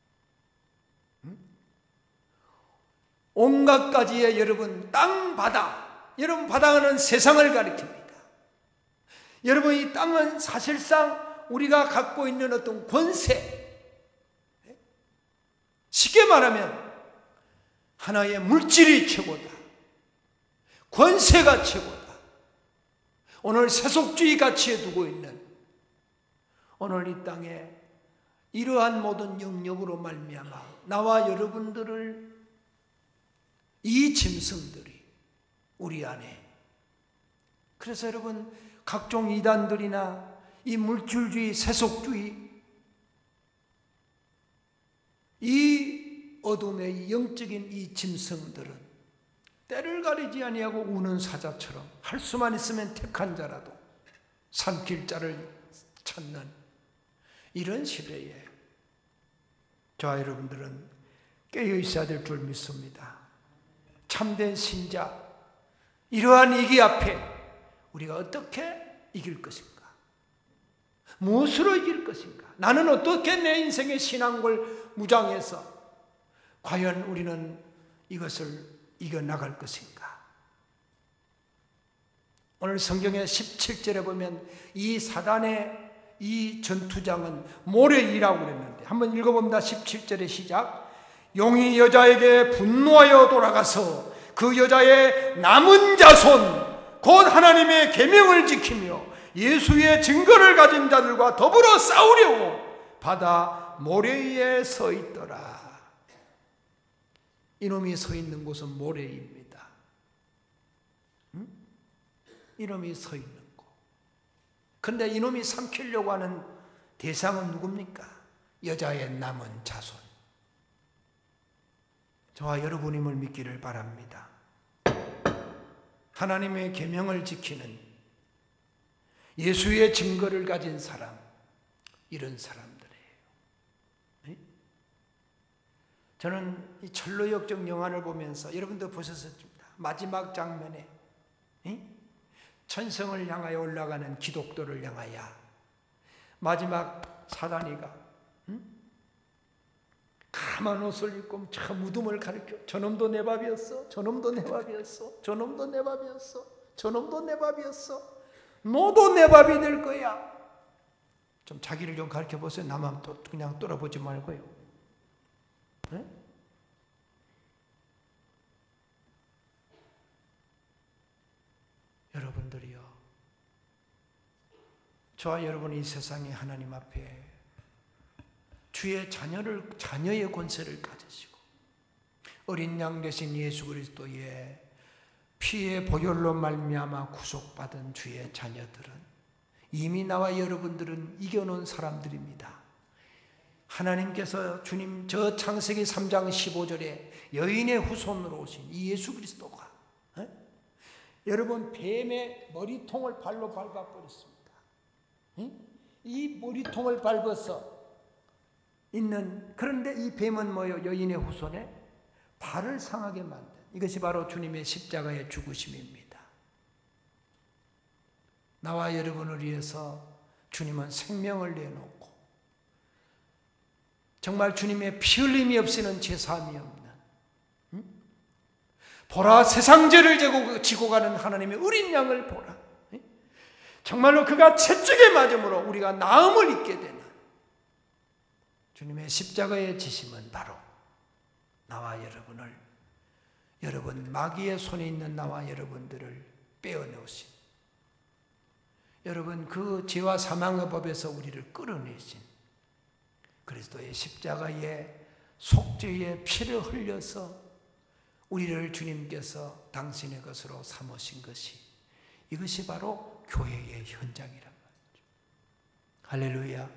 온갖 가지의 여러분 땅 바다, 여러분 바다는 세상을 가리킵니다. 여러분 이 땅은 사실상 우리가 갖고 있는 어떤 권세, 쉽게 말하면 하나의 물질이 최고다. 권세가 최고다. 오늘 세속주의 가치에 두고 있는 오늘 이 땅에 이러한 모든 영역으로 말미암아 나와 여러분들을 이 짐승들이 우리 안에, 그래서 여러분 각종 이단들이나 이 물질주의, 세속주의, 이 어둠의 영적인 이 짐승들은 때를 가리지 아니하고 우는 사자처럼 할 수만 있으면 택한 자라도 삼킬 자를 찾는 이런 시대에 저와 여러분들은 깨어 있어야 될 줄 믿습니다. 참된 신자, 이러한 위기 앞에 우리가 어떻게 이길 것인가? 무엇으로 이길 것인가? 나는 어떻게 내 인생의 신앙을 무장해서 과연 우리는 이것을 이겨나갈 것인가? 오늘 성경의 십칠 절에 보면 이 사단의 이 전투장은 모래이라고 그랬는데 한번 읽어봅니다. 십칠 절의 시작. 용이 여자에게 분노하여 돌아가서 그 여자의 남은 자손 곧 하나님의 계명을 지키며 예수의 증거를 가진 자들과 더불어 싸우려고 바다 모래 위에 서 있더라. 이놈이 서 있는 곳은 모래입니다. 응? 이놈이 서 있는 곳. 그런데 이놈이 삼키려고 하는 대상은 누굽니까? 여자의 남은 자손. 저와 여러분임을 믿기를 바랍니다. 하나님의 계명을 지키는 예수의 증거를 가진 사람, 이런 사람들이에요. 네? 저는 이 철로역정 영화를 보면서 여러분도 보셨습니다. 마지막 장면에 네? 천성을 향하여 올라가는 기독도를 향하여 마지막 사단이가 응? 까만 옷을 입고 저 무덤을 가리켜 저놈도 내 밥이었어, 저놈도 내 밥이었어, 저놈도 내 밥이었어, 저놈도 내 밥이었어. 너도 내 밥이 될 거야. 좀 자기를 좀 가르쳐 보세요. 나만 또 그냥 돌아보지 말고요. 네? 여러분들이요, 저와 여러분이 이 세상에 하나님 앞에 주의 자녀를, 자녀의 권세를 가지시고 어린 양 되신 예수 그리스도의 피의 보혈로 말미암아 구속받은 주의 자녀들은 이미 나와 여러분들은 이겨놓은 사람들입니다. 하나님께서 주님 저 창세기 삼 장 십오 절에 여인의 후손으로 오신 이 예수 그리스도가 에? 여러분 뱀의 머리통을 발로 밟아버렸습니다. 에? 이 머리통을 밟아서 있는, 그런데 이 뱀은 뭐예요? 여인의 후손에 발을 상하게 만든, 이것이 바로 주님의 십자가의 죽으심입니다. 나와 여러분을 위해서 주님은 생명을 내놓고 정말 주님의 피 흘림이 없이는 제사함이 없는, 응? 보라 세상 죄를 지고 가는 하나님의 어린 양을 보라. 응? 정말로 그가 채찍에 맞음으로 우리가 나음을 입게 되는 주님의 십자가의 지심은 바로 나와 여러분을, 여러분 마귀의 손에 있는 나와 여러분들을 빼어내오신, 여러분 그 죄와 사망의 법에서 우리를 끌어내신 그리스도의 십자가의 속죄의 피를 흘려서 우리를 주님께서 당신의 것으로 삼으신 것이, 이것이 바로 교회의 현장이란 말이죠. 할렐루야.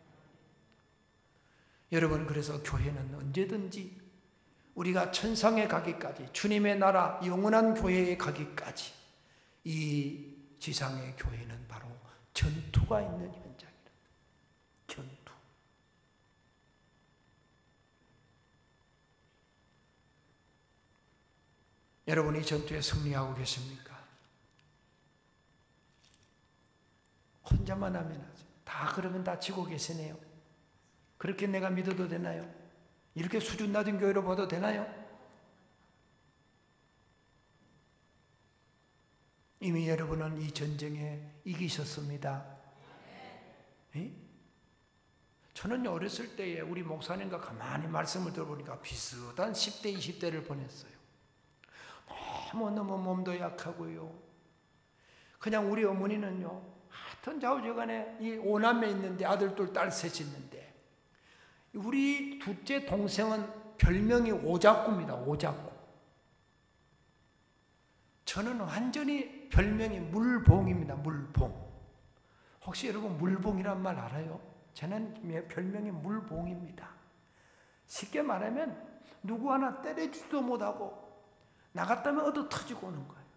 여러분, 그래서 교회는 언제든지 우리가 천상에 가기까지, 주님의 나라 영원한 교회에 가기까지 이 지상의 교회는 바로 전투가 있는 현장이다. 전투. 여러분이 전투에 승리하고 계십니까? 혼자만 하면 하죠. 다 그러면 다 지고 계시네요. 그렇게 내가 믿어도 되나요? 이렇게 수준 낮은 교회로 봐도 되나요? 이미 여러분은 이 전쟁에 이기셨습니다. 에? 저는 어렸을 때에 우리 목사님과 가만히 말씀을 들어보니까 비슷한 십 대, 이십 대를 보냈어요. 너무너무 몸도 약하고요. 그냥 우리 어머니는요, 하여튼 좌우지간에 이 오남매 있는데 아들 둘, 딸 셋 있는데, 우리 둘째 동생은 별명이 오작구입니다. 오작구. 저는 완전히 별명이 물봉입니다. 물봉. 혹시 여러분 물봉이란 말 알아요? 저는 별명이 물봉입니다. 쉽게 말하면 누구 하나 때려주지도 못하고 나갔다면 얻어 터지고 오는 거예요.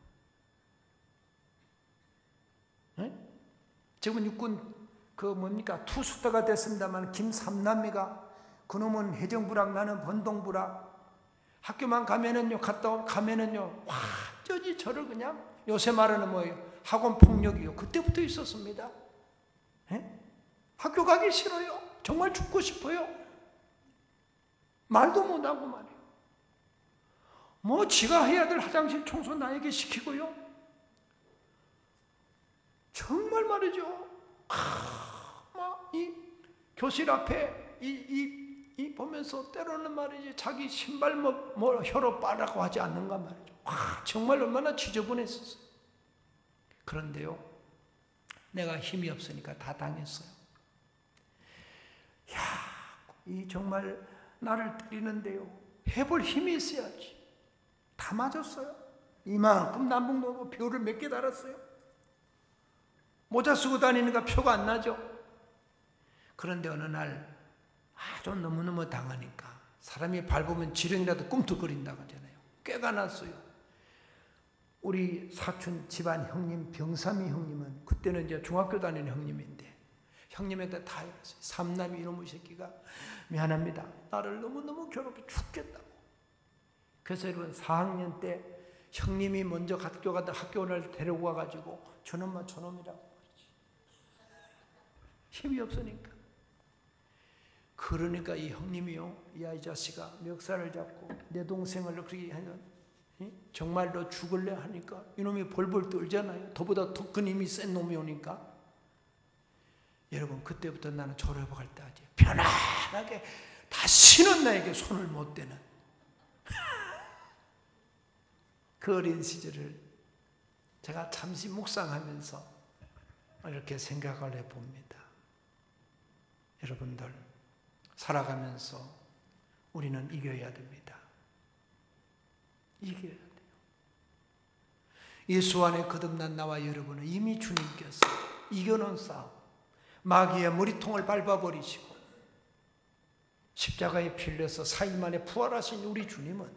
네? 지금 육군 그 뭡니까 투수대가 됐습니다만 김삼남이가 그놈은 해정부락 나는 번동부락, 학교만 가면은요, 갔다 오, 가면은요 완전히 저를 그냥, 요새 말하는 뭐예요? 학원 폭력이요. 그때부터 있었습니다. 네? 학교 가기 싫어요. 정말 죽고 싶어요. 말도 못하고 말이에요. 뭐 지가 해야 될 화장실 청소 나에게 시키고요. 정말 말이죠. 아, 막 이 교실 앞에 이, 이, 이 보면서 때로는 말이지 자기 신발 뭐, 뭐 혀로 빨라고 하지 않는가 말이죠. 와, 정말 얼마나 지저분했었어요. 그런데요, 내가 힘이 없으니까 다 당했어요. 야, 이 정말 나를 때리는데요, 해볼 힘이 있어야지. 다 맞았어요. 이만큼 남북 놓고 표를 몇 개 달았어요. 모자 쓰고 다니니까 표가 안 나죠. 그런데 어느 날 아주 너무너무 당하니까 사람이 밟으면 지렁이라도 꿈틀거린다고 하잖아요. 꾀가 났어요. 우리 사촌 집안 형님 병삼이 형님은 그때는 이제 중학교 다니는 형님인데 형님한테 다 이랬어요. 삼남이 이놈의 새끼가 미안합니다. 나를 너무너무 괴롭혀 죽겠다고. 그래서 여러분 사 학년 때 형님이 먼저 학교 가다 학교를 데리고 와가지고 저놈만 저놈이라고 그러지. 힘이 없으니까. 그러니까 이 형님이요, 야 이 자식아 멱살을 잡고 내 동생을 그렇게 하는 정말 너 죽을래 하니까 이놈이 벌벌 떨잖아요. 더보다 더 큰 힘이 센 놈이 오니까. 여러분, 그때부터 나는 졸업할 때 하지. 편안하게 다시는 나에게 손을 못 대는 그 어린 시절을 제가 잠시 묵상하면서 이렇게 생각을 해봅니다. 여러분들, 살아가면서 우리는 이겨야 됩니다. 이겨야 돼요. 예수 안에 거듭난 나와 여러분은 이미 주님께서 이겨놓은 싸움, 마귀의 머리통을 밟아버리시고 십자가에 피 흘려서 사일 만에 부활하신 우리 주님은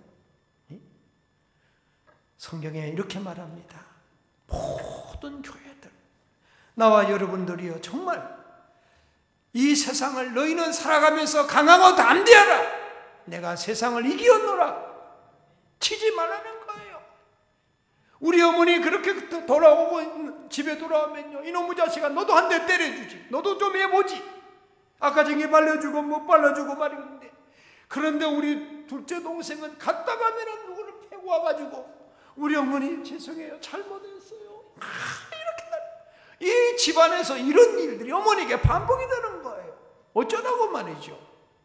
성경에 이렇게 말합니다. 모든 교회들, 나와 여러분들이여, 정말 이 세상을 너희는 살아가면서 강하고 담대하라. 내가 세상을 이기었노라. 치지 말라는 거예요. 우리 어머니 그렇게 돌아오고 집에 돌아오면요, 이놈의 자식아, 너도 한 대 때려주지. 너도 좀 해보지. 아까 전에 발려주고 못 발라주고 말인데, 그런데 우리 둘째 동생은 갔다 가면은 누구를 패고 와가지고, 우리 어머니 죄송해요, 잘못했어요. 아, 이렇게 이 집안에서 이런 일들이 어머니에게 반복이 되는 거예요. 어쩌다고 말이죠.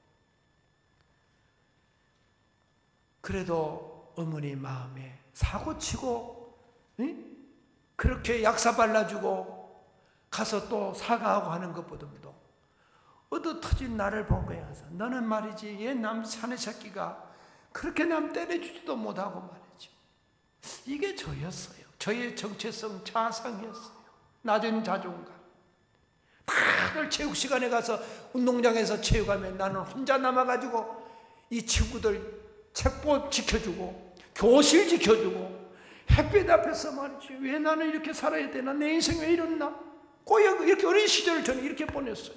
그래도 어머니 마음에 사고치고, 응? 그렇게 약사 발라주고 가서 또 사과하고 하는 것보다도 얻어 터진 나를 보면서, 너는 말이지, 얘 남 사내 새끼가 그렇게 남 때려주지도 못하고 말이죠. 이게 저였어요. 저의 정체성 자상이었어요. 낮은 자존감. 다들 체육 시간에 가서 운동장에서 체육하면 나는 혼자 남아가지고 이 친구들 책보 지켜주고 교실 지켜주고 햇빛 앞에서 말이지, 왜 나는 이렇게 살아야 되나, 내 인생 왜 이렇나, 꼬여. 이렇게 어린 시절을 저는 이렇게 보냈어요.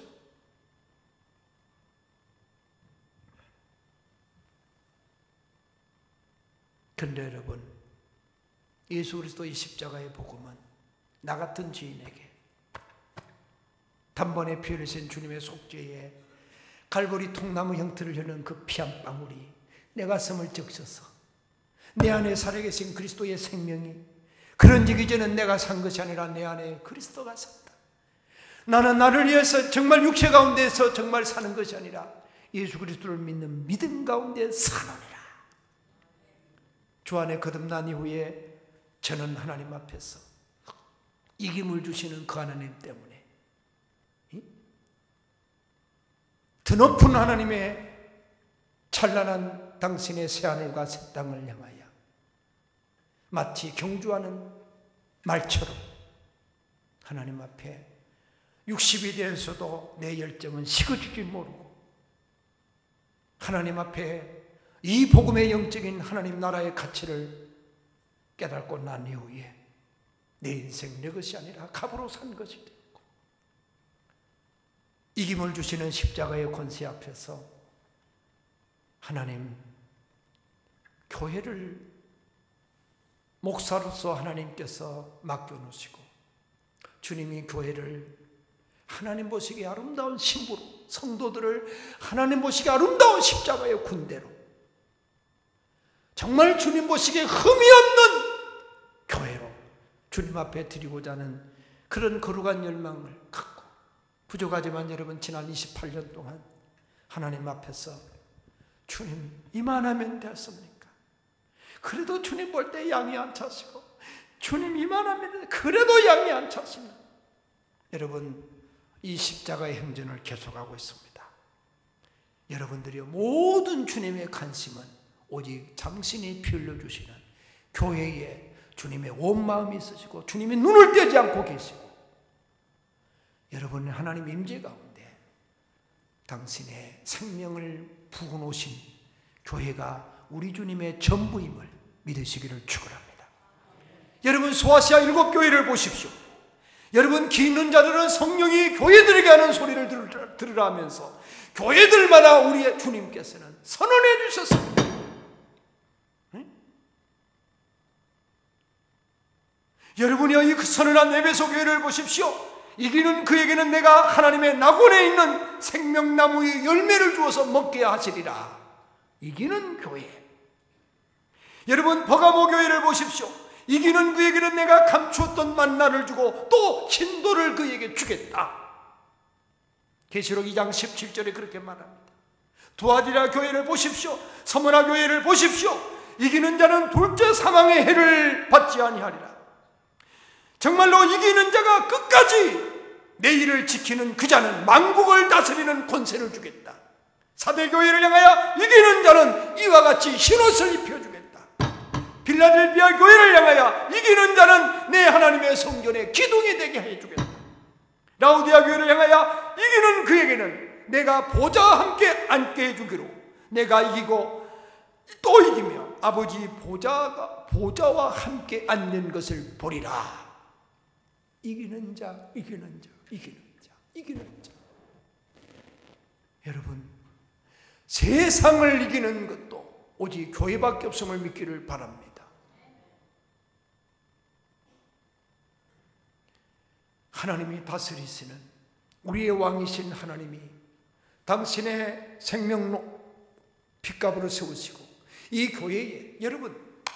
그런데 여러분, 예수 그리스도의 십자가의 복음은 나 같은 죄인에게 단번에 피 흘리신 주님의 속죄에 갈보리 통나무 형태를 여는 그 피 한 방울이 내 가슴을 적셔서 내 안에 살아계신 그리스도의 생명이, 그런즉 이제는 내가 산 것이 아니라 내 안에 그리스도가 산다. 나는 나를 위해서 정말 육체 가운데서 정말 사는 것이 아니라 예수 그리스도를 믿는 믿음 가운데 사느니라. 주 안에 거듭난 이후에 저는 하나님 앞에서 이김을 주시는 그 하나님 때문에 더 높은 하나님의 찬란한 당신의 새하늘과 새 땅을 향하여 마치 경주하는 말처럼 하나님 앞에 육십이 되어서도 내 열정은 식어지지 모르고 하나님 앞에 이 복음의 영적인 하나님 나라의 가치를 깨닫고 난 이후에 내 인생 내 것이 아니라 값으로 산 것이 되고, 이김을 주시는 십자가의 권세 앞에서 하나님, 교회를 목사로서 하나님께서 맡겨놓으시고 주님이 교회를 하나님 보시기에 아름다운 신부로, 성도들을 하나님 보시기에 아름다운 십자가의 군대로, 정말 주님 보시기에 흠이 없는 교회로 주님 앞에 드리고자 하는 그런 거룩한 열망을 갖고, 부족하지만 여러분, 지난 이십팔 년 동안 하나님 앞에서 주님 이만하면 됐습니까? 그래도 주님 볼 때 양이 안 차시고, 주님 이만하면 그래도 양이 안 차시면, 여러분, 이 십자가의 행전을 계속하고 있습니다. 여러분들이 모든 주님의 관심은 오직 당신이 피 흘려주시는 교회에 주님의 온 마음이 있으시고 주님이 눈을 떼지 않고 계시고, 여러분은 하나님 임재 가운데 당신의 생명을 부어놓으신 교회가 우리 주님의 전부임을 믿으시기를 축원합니다. 여러분, 소아시아 일곱 교회를 보십시오. 여러분, 귀 있는 자들은 성령이 교회들에게 하는 소리를 들으라 하면서 교회들마다 우리의 주님께서는 선언해 주셨습니다. 응? 여러분이 이 선언한 에베소 교회를 보십시오. 이기는 그에게는 내가 하나님의 낙원에 있는 생명나무의 열매를 주어서 먹게 하시리라. 이기는 교회. 여러분, 버가모 교회를 보십시오. 이기는 그에게는 내가 감추었던 만나를 주고 또 흰돌을 그에게 주겠다. 계시록 이 장 십칠 절에 그렇게 말합니다. 두아디라 교회를 보십시오. 서머나 교회를 보십시오. 이기는 자는 둘째 사망의 해를 받지 아니하리라. 정말로 이기는 자가 끝까지 내 일을 지키는 그 자는 만국을 다스리는 권세를 주겠다. 사대교회를 향하여 이기는 자는 이와 같이 흰옷을 입혀주겠다. 빌라델비아 교회를 향하여 이기는 자는 내 하나님의 성전에 기둥이 되게 해주겠다. 라우디아 교회를 향하여 이기는 그에게는 내가 보좌와 함께 앉게 해주기로, 내가 이기고 또 이기며 아버지 보좌가 보좌와 함께 앉는 것을 보리라. 이기는 자, 이기는 자, 이기는 자, 이기는 자. 여러분, 세상을 이기는 것도 오직 교회밖에 없음을 믿기를 바랍니다. 하나님이 다스리시는 우리의 왕이신 하나님이 당신의 생명로 핏값으로 세우시고 이 교회에, 여러분,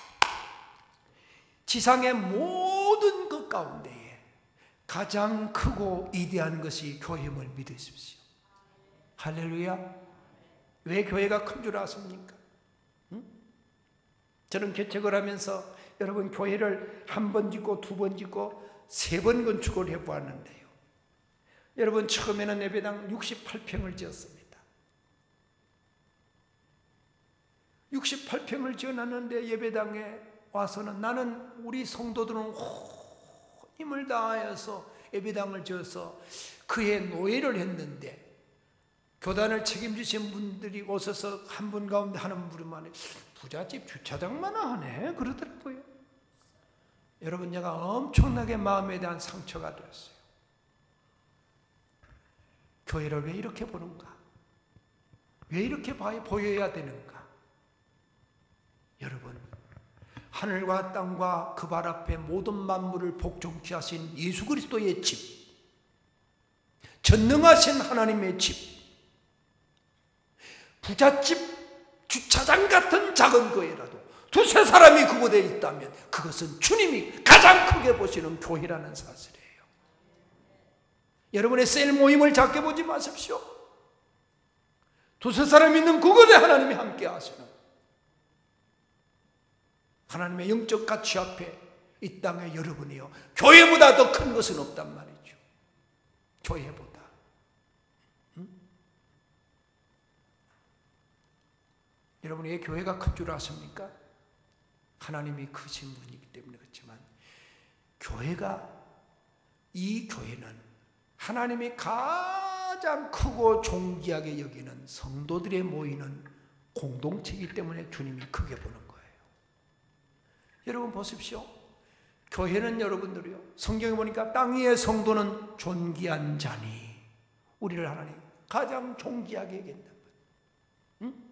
지상의 모든 것 가운데에 가장 크고 위대한 것이 교회임을 믿으십시오. 할렐루야. 왜 교회가 큰 줄 아십니까? 응? 저는 개척을 하면서 여러분, 교회를 한 번 짓고 두 번 짓고 세 번 건축을 해보았는데요, 여러분, 처음에는 예배당 육십팔 평을 지었습니다. 육십팔 평을 지어놨는데 예배당에 와서는 나는 우리 성도들은 힘을 다하여서 예배당을 지어서 그의 노예를 했는데, 교단을 책임지신 분들이 오셔서 한 분 가운데 하는 분만에 부잣집 주차장만 하네 그러더라고요. 여러분, 제가 엄청나게 마음에 대한 상처가 되었어요. 교회를 왜 이렇게 보는가? 왜 이렇게 보여야 되는가? 여러분, 하늘과 땅과 그 발 앞에 모든 만물을 복종케 하신 예수 그리스도의 집, 전능하신 하나님의 집, 부잣집 주차장 같은 작은 거에라도 두세 사람이 그곳에 있다면 그것은 주님이 가장 크게 보시는 교회라는 사실이에요. 여러분의 셀 모임을 작게 보지 마십시오. 두세 사람 있는 그곳에 하나님이 함께 하시는, 하나님의 영적 가치 앞에 이 땅에 여러분이요, 교회보다 더 큰 것은 없단 말이죠. 교회보다. 응? 여러분, 왜 교회가 큰 줄 아십니까? 하나님이 크신 분이기 때문에 그렇지만, 교회가, 이 교회는 하나님이 가장 크고 존귀하게 여기는 성도들의 모이는 공동체이기 때문에 주님이 크게 보는 거예요. 여러분 보십시오. 교회는 여러분들이요, 성경에 보니까 땅 위의 성도는 존귀한 자니, 우리를 하나님 가장 존귀하게 여긴단 말이에요. 응?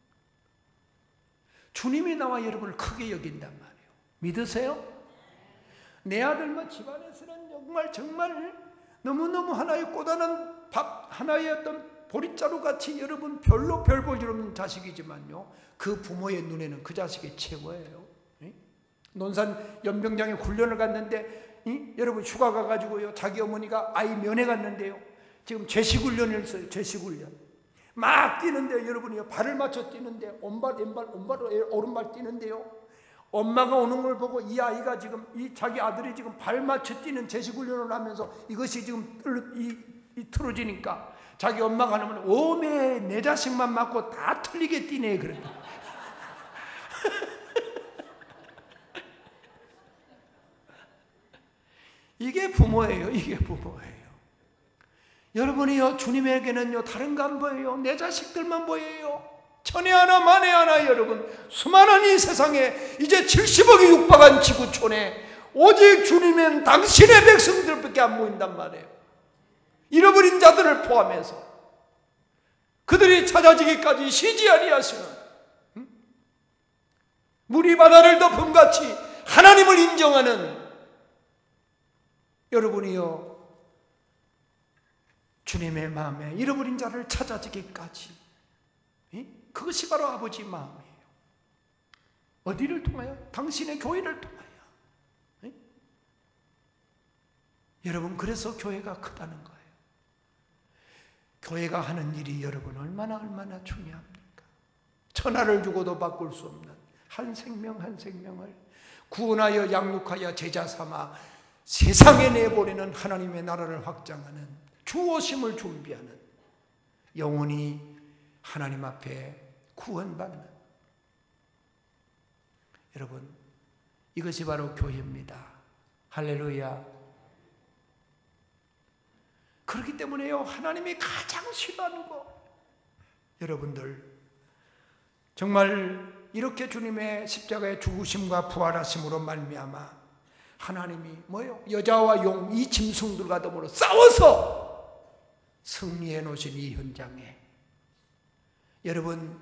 주님이 나와 여러분을 크게 여긴단 말이에요. 믿으세요? 내 아들 뭐 집안에서는 정말 정말 너무너무 하나의 꼬다는 밥, 하나의 어떤 보릿자루 같이 여러분 별로 별 볼 일 없는 자식이지만요, 그 부모의 눈에는 그 자식이 최고예요. 응? 논산 연병장에 훈련을 갔는데, 응? 여러분 휴가 가가지고요, 자기 어머니가 아이 면회 갔는데요, 지금 제식훈련을 했어요. 제식훈련 막 뛰는데, 여러분이요, 발을 맞춰 뛰는데, 오른발 왼발 오른발 오른발 뛰는데요, 엄마가 오는 걸 보고 이 아이가 지금, 이 자기 아들이 지금 발 맞춰 뛰는 제식훈련을 하면서 이것이 지금 이, 이 틀어지니까 자기 엄마가 하면 오메 내 자식만 맞고 다 틀리게 뛰네 그런다. 이게 부모예요. 이게 부모예요. 여러분이요, 주님에게는요 다른 거 안 보여요. 내 자식들만 보여요. 천에 하나 만에 하나. 여러분, 수많은 이 세상에 이제 칠십억이 육박한 지구촌에 오직 주님은 당신의 백성들밖에 안 보인단 말이에요. 잃어버린 자들을 포함해서 그들이 찾아지기까지 쉬지 아니하시는, 응? 물이 바다를 덮음같이 하나님을 인정하는 여러분이요, 주님의 마음에 잃어버린 자를 찾아지기까지, 응? 그것이 바로 아버지 마음이에요. 어디를 통하여? 당신의 교회를 통하여. 네? 여러분, 그래서 교회가 크다는 거예요. 교회가 하는 일이 여러분 얼마나 얼마나 중요합니까? 천하를 주고도 바꿀 수 없는 한 생명 한 생명을 구원하여 양육하여 제자 삼아 세상에 내보내는 하나님의 나라를 확장하는 주오심을 준비하는, 영원히 하나님 앞에 구원받는, 여러분, 이것이 바로 교회입니다. 할렐루야. 그렇기 때문에요, 하나님이 가장 싫어하는 거, 여러분들 정말 이렇게 주님의 십자가의 죽으심과 부활하심으로 말미암아 하나님이 뭐예요? 여자와 용, 이 짐승들과 더불어 싸워서 승리해 놓으신 이 현장에, 여러분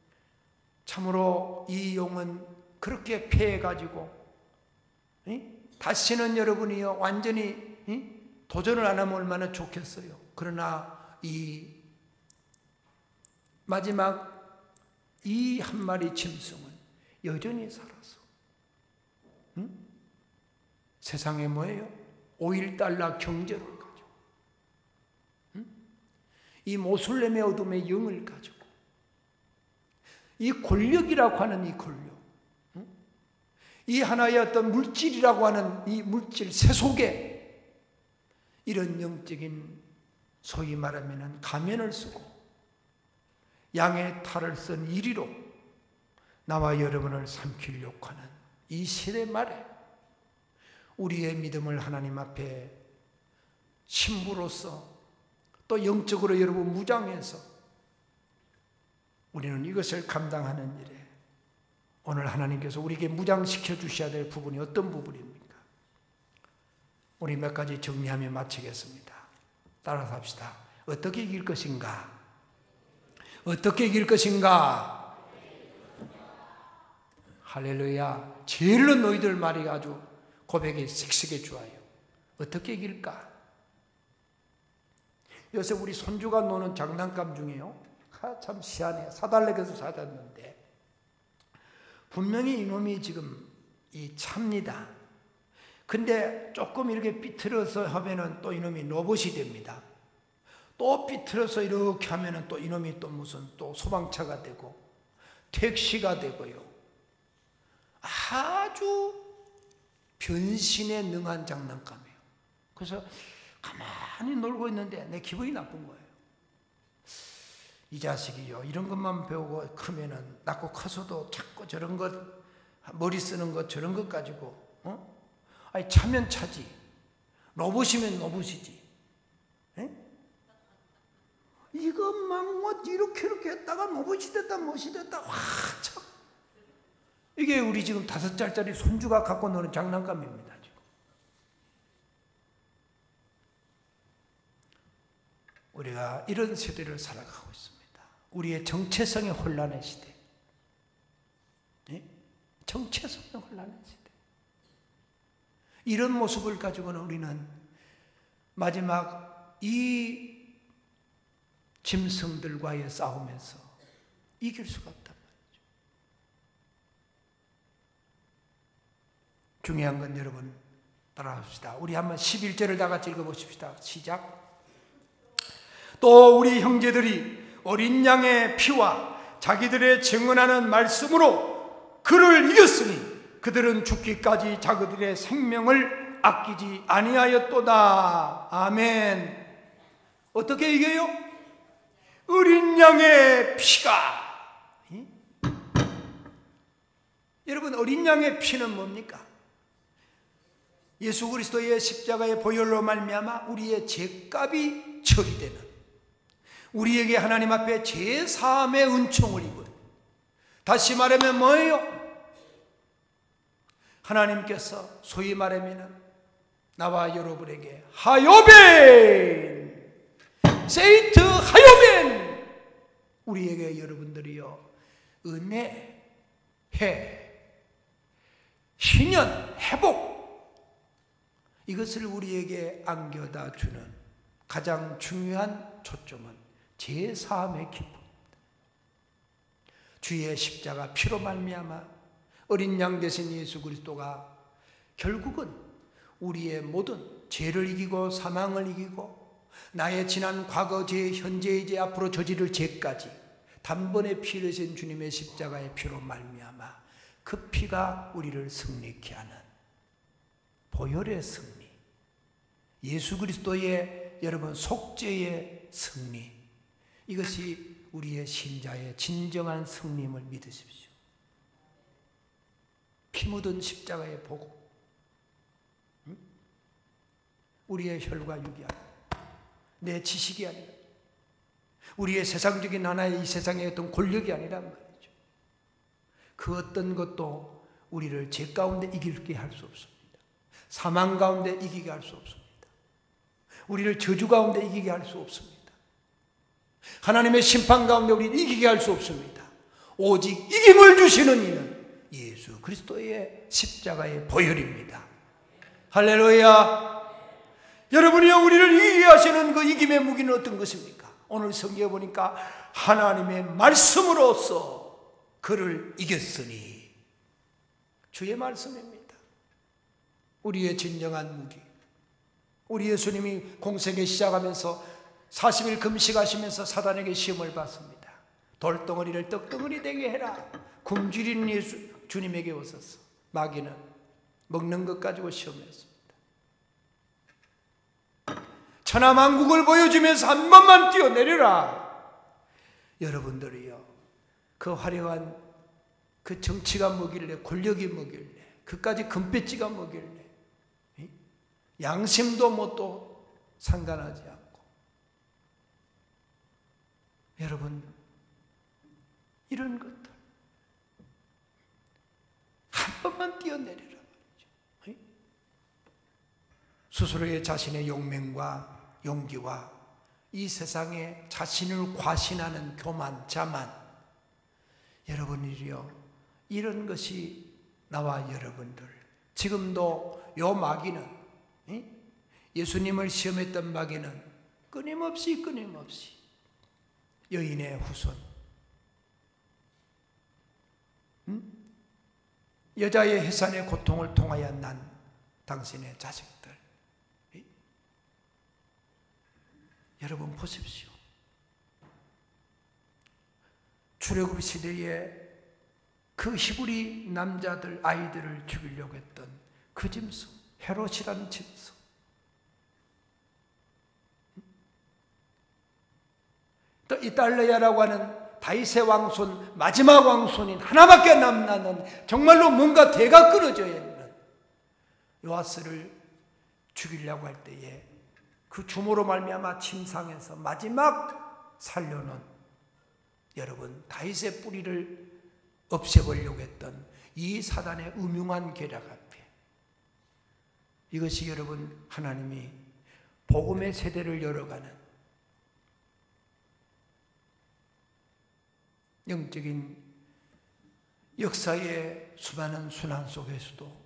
참으로 이 용은 그렇게 패해가지고 이? 다시는 여러분이요 완전히 이? 도전을 안 하면 얼마나 좋겠어요. 그러나 이 마지막 이 한 마리 짐승은 여전히 살아서 응? 세상에 뭐예요? 오일 달러 경제를 가지고 응? 이 모슬렘의 어둠의 영을 가지고 이 권력이라고 하는 이 권력, 응? 이 하나의 어떤 물질이라고 하는 이 물질 세속에 이런 영적인 소위 말하면 가면을 쓰고 양의 탈을 쓴 이리로 나와 여러분을 삼키려고 하는 이 시대 말에 우리의 믿음을 하나님 앞에 신부로서 또 영적으로 여러분 무장해서 우리는 이것을 감당하는 일에 오늘 하나님께서 우리에게 무장시켜 주셔야 될 부분이 어떤 부분입니까? 우리 몇 가지 정리하며 마치겠습니다. 따라서 합시다. 어떻게 이길 것인가? 어떻게 이길 것인가? 할렐루야. 제일로 너희들 말이 아주 고백이 씩씩해 좋아요. 어떻게 이길까? 요새 우리 손주가 노는 장난감 중에요, 아, 참 희한해. 사달라고 사줬는데 분명히 이놈이 지금 이 차입니다. 근데 조금 이렇게 삐뚤어서 하면은 또 이놈이 로봇이 됩니다. 또 삐뚤어서 이렇게 하면은 또 이놈이 또 무슨 또 소방차가 되고 택시가 되고요. 아주 변신에 능한 장난감이에요. 그래서 가만히 놀고 있는데 내 기분이 나쁜 거예요. 이 자식이요, 이런 것만 배우고 크면은 낳고 커서도 자꾸 저런 것, 머리 쓰는 것, 저런 것 가지고 어? 아니 차면 차지, 로봇이면 로봇이지. 에? 이거 막 뭐 이렇게 이렇게 했다가 로봇이 됐다 못이 됐다, 와 참. 이게 우리 지금 다섯 살짜리 손주가 갖고 노는 장난감입니다. 지금 우리가 이런 세대를 살아가고 있습니다. 우리의 정체성의 혼란의 시대, 예? 정체성의 혼란의 시대. 이런 모습을 가지고는 우리는 마지막 이 짐승들과의 싸움에서 이길 수가 없단 말이죠. 중요한 건 여러분 따라합시다. 우리 한번 십일 절을 다 같이 읽어보십시다. 시작. 또 우리 형제들이 어린 양의 피와 자기들의 증언하는 말씀으로 그를 이겼으니 그들은 죽기까지 자기들의 생명을 아끼지 아니하였도다. 아멘. 어떻게 이겨요? 어린 양의 피가. 응? 여러분, 어린 양의 피는 뭡니까? 예수 그리스도의 십자가의 보혈로 말미암아 우리의 죄값이 처리되는, 우리에게 하나님 앞에 죄사함의 은총을 입은, 다시 말하면 뭐예요? 하나님께서 소위 말하면 나와 여러분에게 하요벤, 세이트 하요벤, 우리에게 여러분들이요 은혜, 해, 희년, 회복, 이것을 우리에게 안겨다 주는 가장 중요한 초점은 제사함의 기쁨입니다. 주의 십자가 피로 말미암아 어린 양 되신 예수 그리스도가 결국은 우리의 모든 죄를 이기고 사망을 이기고 나의 지난 과거 죄, 현재의 죄, 앞으로 저지를 죄까지 단번에 피 흘리신 주님의 십자가의 피로 말미암아 그 피가 우리를 승리케 하는 보혈의 승리, 예수 그리스도의 여러분 속죄의 승리, 이것이 우리의 신자의 진정한 승리임을 믿으십시오. 피 묻은 십자가의 복음, 응? 우리의 혈과 육이 아니라 내 지식이 아니라 우리의 세상적인 하나의 이 세상의 어떤 권력이 아니란 말이죠. 그 어떤 것도 우리를 죄 가운데 이기게 할 수 없습니다. 사망 가운데 이기게 할 수 없습니다. 우리를 저주 가운데 이기게 할 수 없습니다. 하나님의 심판 가운데 우리를 이기게 할 수 없습니다. 오직 이김을 주시는 이는 예수 그리스도의 십자가의 보혈입니다. 할렐루야. 여러분이요, 우리를 이기게 하시는 그 이김의 무기는 어떤 것입니까? 오늘 성경에 보니까 하나님의 말씀으로써 그를 이겼으니, 주의 말씀입니다. 우리의 진정한 무기. 우리 예수님이 공생에 시작하면서 사십 일 금식하시면서 사단에게 시험을 받습니다. 돌덩어리를 떡덩어리 되게 해라. 굶주린 예수 주님에게 오셔서 마귀는 먹는 것 가지고 시험했습니다. 천하만국을 보여주면서 한 번만 뛰어내려라. 여러분들이요, 그 화려한 그 정치가 뭐길래, 권력이 뭐길래, 그까지 금배지가 뭐길래, 양심도 뭐 또 상관하지 않고, 여러분 이런 것들 한 번만 뛰어내리라 말이죠. 스스로의 자신의 용맹과 용기와 이 세상에 자신을 과신하는 교만, 자만, 여러분이요, 이런 것이 나와 여러분들, 지금도 요 마귀는, 예수님을 시험했던 마귀는 끊임없이 끊임없이 여인의 후손, 응? 여자의 해산의 고통을 통하여 난 당신의 자식들, 여러분 보십시오. 출애굽 시대에 그 히브리 남자들, 아이들을 죽이려고 했던 그 짐승, 헤롯이라는 짐승, 또 이달레야라고 하는 다윗의 왕손, 마지막 왕손인 하나밖에 남나는 정말로 뭔가 대가 끊어져야 있는 요아스를 죽이려고 할 때에 그 주모로 말미암아 침상에서 마지막 살려놓은, 여러분 다윗의 뿌리를 없애보려고 했던 이 사단의 음흉한 계략 앞에, 이것이 여러분 하나님이 복음의 세대를 열어가는 영적인 역사의 수많은 순환 속에서도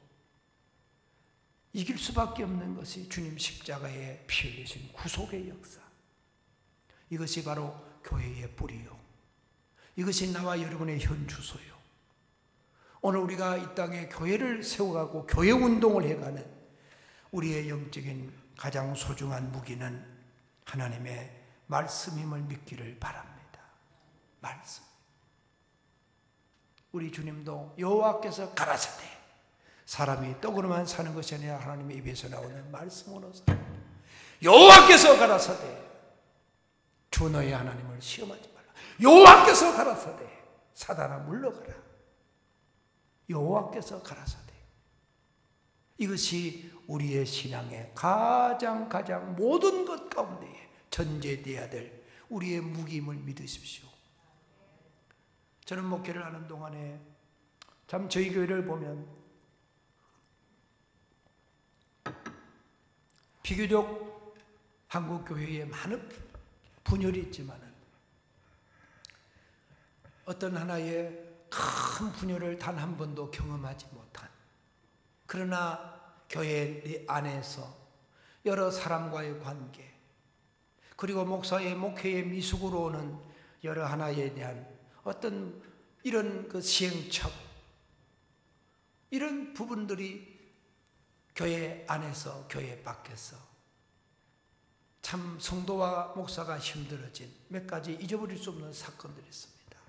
이길 수밖에 없는 것이 주님 십자가에 피 흘리신 구속의 역사, 이것이 바로 교회의 뿌리요, 이것이 나와 여러분의 현주소요. 오늘 우리가 이 땅에 교회를 세워가고 교회 운동을 해가는 우리의 영적인 가장 소중한 무기는 하나님의 말씀임을 믿기를 바랍니다. 말씀. 우리 주님도 여호와께서 가라사대, 사람이 떡으로만 사는 것이 아니라 하나님의 입에서 나오는 말씀으로 사는, 여호와께서 가라사대 주 너의 하나님을 시험하지 말라. 여호와께서 가라사대 사단아 물러가라. 여호와께서 가라사대. 이것이 우리의 신앙의 가장 가장 모든 것 가운데에 전제되어야 될 우리의 무기임을 믿으십시오. 저는 목회를 하는 동안에 참 저희 교회를 보면 비교적 한국 교회에 많은 분열이 있지만은 어떤 하나의 큰 분열을 단 한 번도 경험하지 못한, 그러나 교회 안에서 여러 사람과의 관계, 그리고 목사의 목회의 미숙으로 오는 여러 하나에 대한 어떤 이런 그 시행착오, 이런 부분들이 교회 안에서 교회 밖에서 참 성도와 목사가 힘들어진 몇 가지 잊어버릴 수 없는 사건들이 있습니다.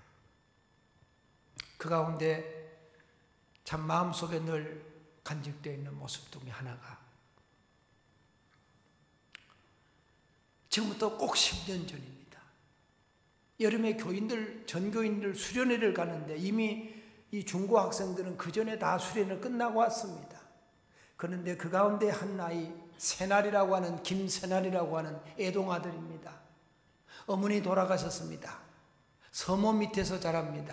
그 가운데 참 마음속에 늘 간직되어 있는 모습 중에 하나가 지금부터 꼭 십 년 전입니다. 여름에 교인들, 전교인들 수련회를 가는데 이미 이 중고 학생들은 그 전에 다 수련을 끝나고 왔습니다. 그런데 그 가운데 한 아이, 새날이라고 하는, 김새날이라고 하는 애동아들입니다. 어머니 돌아가셨습니다. 서모 밑에서 자랍니다.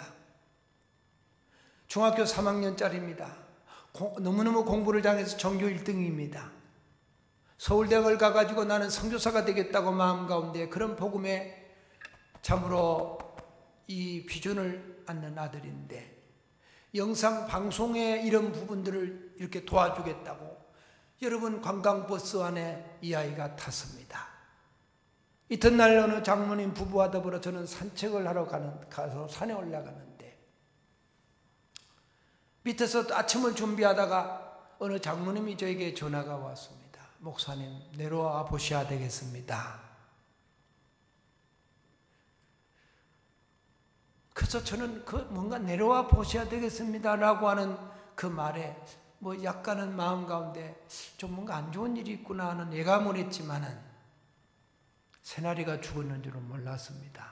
중학교 삼 학년짜리입니다. 너무너무 공부를 잘해서 전교 일 등입니다. 서울대학을 가가지고 나는 선교사가 되겠다고 마음 가운데 그런 복음에 참으로 이 비전을 안는 아들인데 영상 방송에 이런 부분들을 이렇게 도와주겠다고 여러분 관광버스 안에 이 아이가 탔습니다. 이튿날 어느 장로님 부부와 더불어 저는 산책을 하러 가는, 가서 산에 올라가는데 밑에서 아침을 준비하다가 어느 장로님이 저에게 전화가 왔습니다. 목사님 내려와 보셔야 되겠습니다. 그래서 저는 그 뭔가 내려와 보셔야 되겠습니다 라고 하는 그 말에 뭐 약간은 마음 가운데 좀 뭔가 안 좋은 일이 있구나 하는 예감을 했지만은 새날이가 죽었는 줄은 몰랐습니다.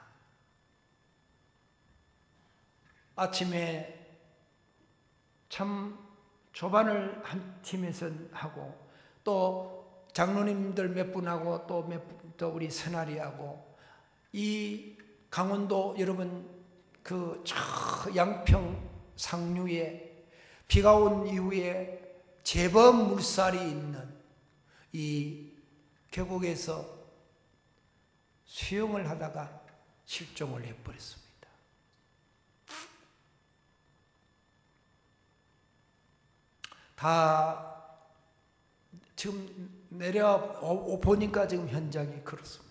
아침에 참 조반을 한 팀에서 하고 또 장로님들 몇 분하고 또 몇 분 또 우리 새날이하고 이 강원도 여러분 그 저 양평 상류에 비가 온 이후에 제법 물살이 있는 이 계곡에서 수영을 하다가 실종을 해버렸습니다. 다 지금 내려 보니까 지금 현장이 그렇습니다.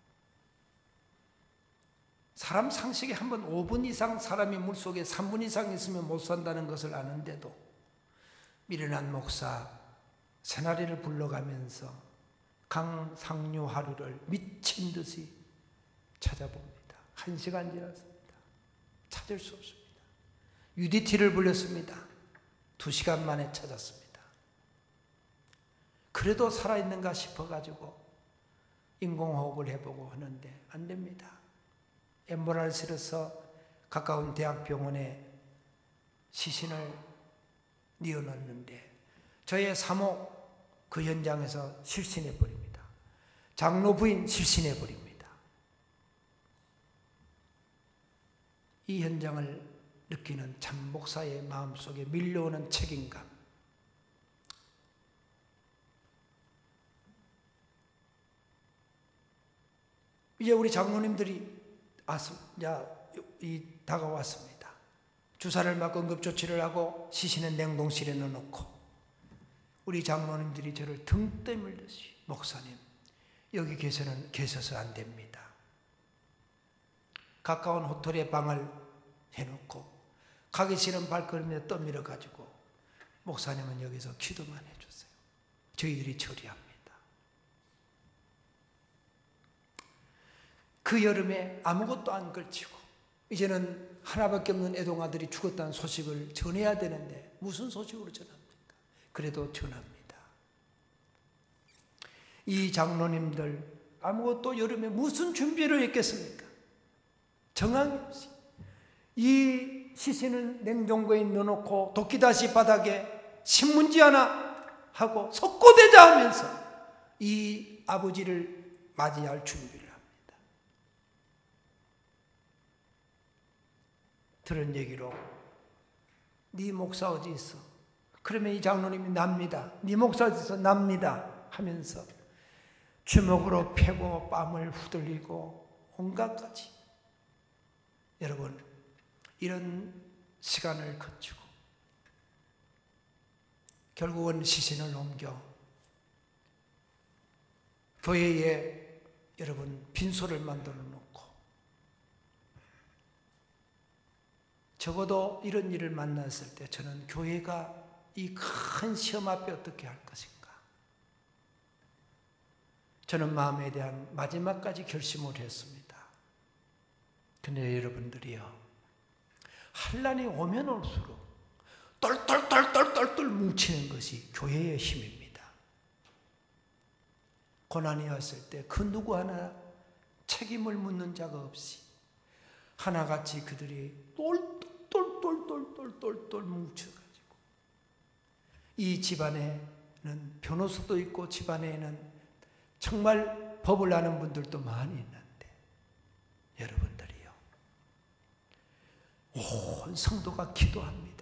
사람 상식에 한 번 오 분 이상 사람이 물속에 삼 분 이상 있으면 못 산다는 것을 아는데도 미련한 목사 새날이를 불러가면서 강 상류 하루를 미친 듯이 찾아봅니다. 한 시간 지났습니다. 찾을 수 없습니다. 유디티를 불렸습니다. 두 시간 만에 찾았습니다. 그래도 살아있는가 싶어가지고 인공호흡을 해보고 하는데 안 됩니다. 엠브라를 실어서 가까운 대학병원에 시신을 뉘어놓는데 저의 사모 그 현장에서 실신해버립니다. 장로 부인 실신해버립니다. 이 현장을 느끼는 참 목사의 마음속에 밀려오는 책임감, 이제 우리 장로님들이 이 다가왔습니다. 주사를 맞고 응급조치를 하고 시신은 냉동실에 넣어놓고 우리 장로님들이 저를 등 떠밀듯이 목사님 여기 계셔는, 계셔서 안 됩니다. 가까운 호텔에 방을 해놓고 가기 싫은 발걸음에 떠밀어 가지고 목사님은 여기서 기도만 해주세요. 저희들이 처리합니다. 그 여름에 아무것도 안 걸치고 이제는 하나밖에 없는 애동아들이 죽었다는 소식을 전해야 되는데 무슨 소식으로 전합니까? 그래도 전합니다. 이 장로님들 아무것도 여름에 무슨 준비를 했겠습니까? 정황이 없이 이 시신은 냉장고에 넣어놓고 도끼다시 바닥에 신문지 하나 하고 석고대자 하면서 이 아버지를 맞이할 준비를 들은 얘기로 네 목사 어디 있어? 그러면 이 장로님이 납니다. 네 목사 어디 있어? 납니다 하면서 주먹으로 패고 뺨을 후들리고 온갖 가지. 여러분 이런 시간을 거치고 결국은 시신을 옮겨 교회에 여러분 빈소를 만들어 놓고 적어도 이런 일을 만났을 때 저는 교회가 이 큰 시험 앞에 어떻게 할 것인가? 저는 마음에 대한 마지막까지 결심을 했습니다. 근데 여러분들이요, 환난이 오면 올수록 똘똘똘똘똘똘 뭉치는 것이 교회의 힘입니다. 고난이 왔을 때 그 누구 하나 책임을 묻는 자가 없이 하나같이 그들이 똘똘똘똘똘똘똘 뭉쳐가지고, 이 집안에는 변호사도 있고 집안에는 정말 법을 아는 분들도 많이 있는데, 여러분들이요, 온 성도가 기도합니다.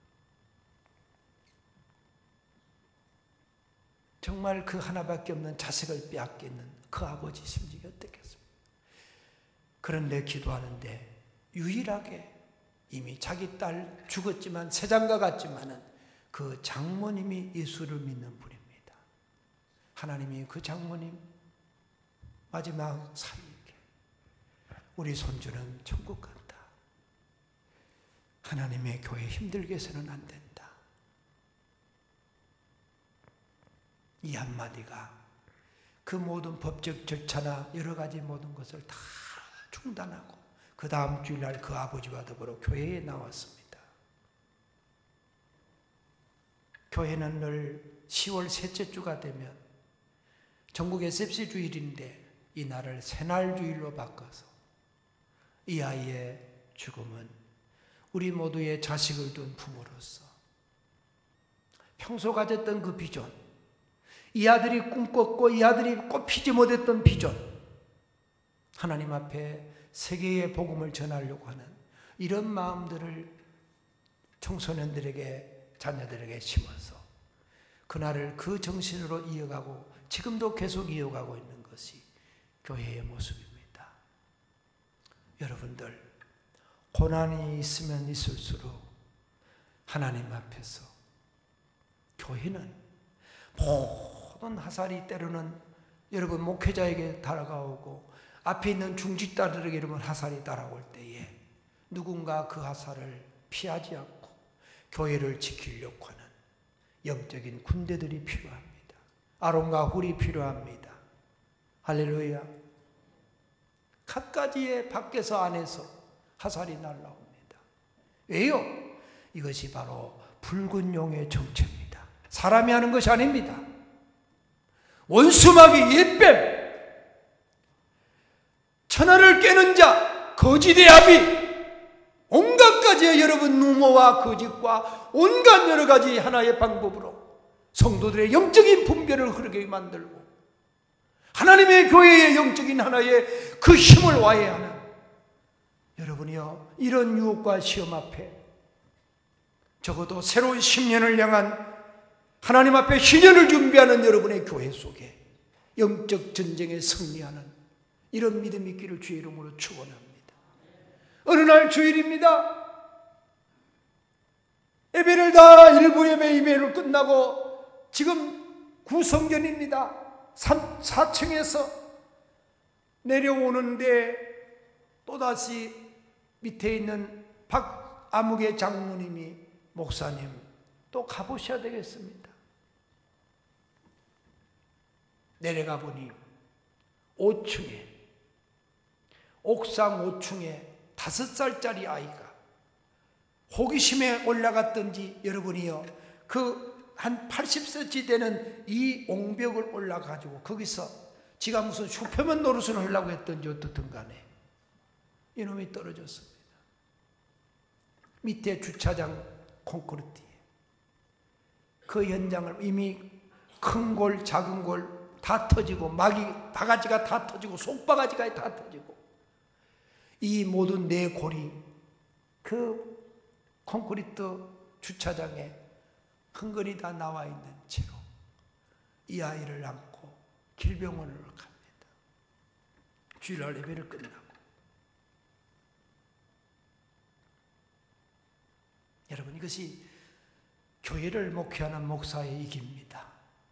정말 그 하나밖에 없는 자식을 빼앗기는 그 아버지 심정이 어떻겠습니까? 그런데 기도하는데 유일하게 이미 자기 딸 죽었지만 세장가 같지만은 그 장모님이 예수를 믿는 분입니다. 하나님이 그 장모님 마지막 사이에게 우리 손주는 천국 간다. 하나님의 교회 힘들게 해서는 안 된다. 이 한마디가 그 모든 법적 절차나 여러 가지 모든 것을 다 중단하고 그 다음 주일날 그 아버지와 더불어 교회에 나왔습니다. 교회는 늘 시월 셋째 주가 되면 전국 에스에프씨 주일인데 이 날을 새날 주일로 바꿔서 이 아이의 죽음은 우리 모두의 자식을 둔 부모로서 평소 가졌던 그 비전, 이 아들이 꿈꿨고 이 아들이 꽃피지 못했던 비전, 하나님 앞에 세계의 복음을 전하려고 하는 이런 마음들을 청소년들에게, 자녀들에게 심어서 그날을 그 정신으로 이어가고 지금도 계속 이어가고 있는 것이 교회의 모습입니다. 여러분들, 고난이 있으면 있을수록 하나님 앞에서 교회는 모든 화살이 때로는 여러분 목회자에게 달아가오고 앞에 있는 중직자들에게 여러분 화살이 달아올 때에 누군가 그 화살을 피하지 않고 교회를 지키려고 하는 영적인 군대들이 필요합니다. 아론과 훌이 필요합니다. 할렐루야. 갖가지의 밖에서 안에서 화살이 날라옵니다. 왜요? 이것이 바로 붉은 용의 정체입니다. 사람이 하는 것이 아닙니다. 원수마귀 옛뱀, 천하를 깨는 자, 거짓의 아비, 온갖 가지의 여러분 누모와 거짓과 온갖 여러 가지 하나의 방법으로 성도들의 영적인 분별을 흐르게 만들고 하나님의 교회의 영적인 하나의 그 힘을 와해하는, 여러분이요, 이런 유혹과 시험 앞에 적어도 새로운 십 년을 향한 하나님 앞에 희년을 준비하는 여러분의 교회 속에 영적 전쟁에 승리하는 이런 믿음이 있기를 주의 이름으로 축원합니다. 어느 날 주일입니다. 예배를 다 일부 예배 예배를 끝나고 지금 구성전입니다. 사 층에서 내려오는데 또다시 밑에 있는 박아무개 장로님이 목사님 또 가보셔야 되겠습니다. 내려가 보니 오 층에, 옥상 오 층에 다섯 살짜리 아이가 호기심에 올라갔던지 여러분이요, 그 한 팔십 센티미터 되는 이 옹벽을 올라가지고 거기서 지가 무슨 슈퍼맨 노릇을 하려고 했던지 어떻든 간에 이놈이 떨어졌습니다. 밑에 주차장 콘크리트에 그 현장을 이미 큰 골 작은 골 다 터지고 막이 바가지가 다 터지고 속바가지가 다 터지고 이 모든 네 골이 그 콘크리트 주차장에 흥건히 다 나와 있는 채로 이 아이를 안고 길병원으로 갑니다. 주일날 예배를 끝나고 여러분, 이것이 교회를 목회하는 목사의 이기입니다.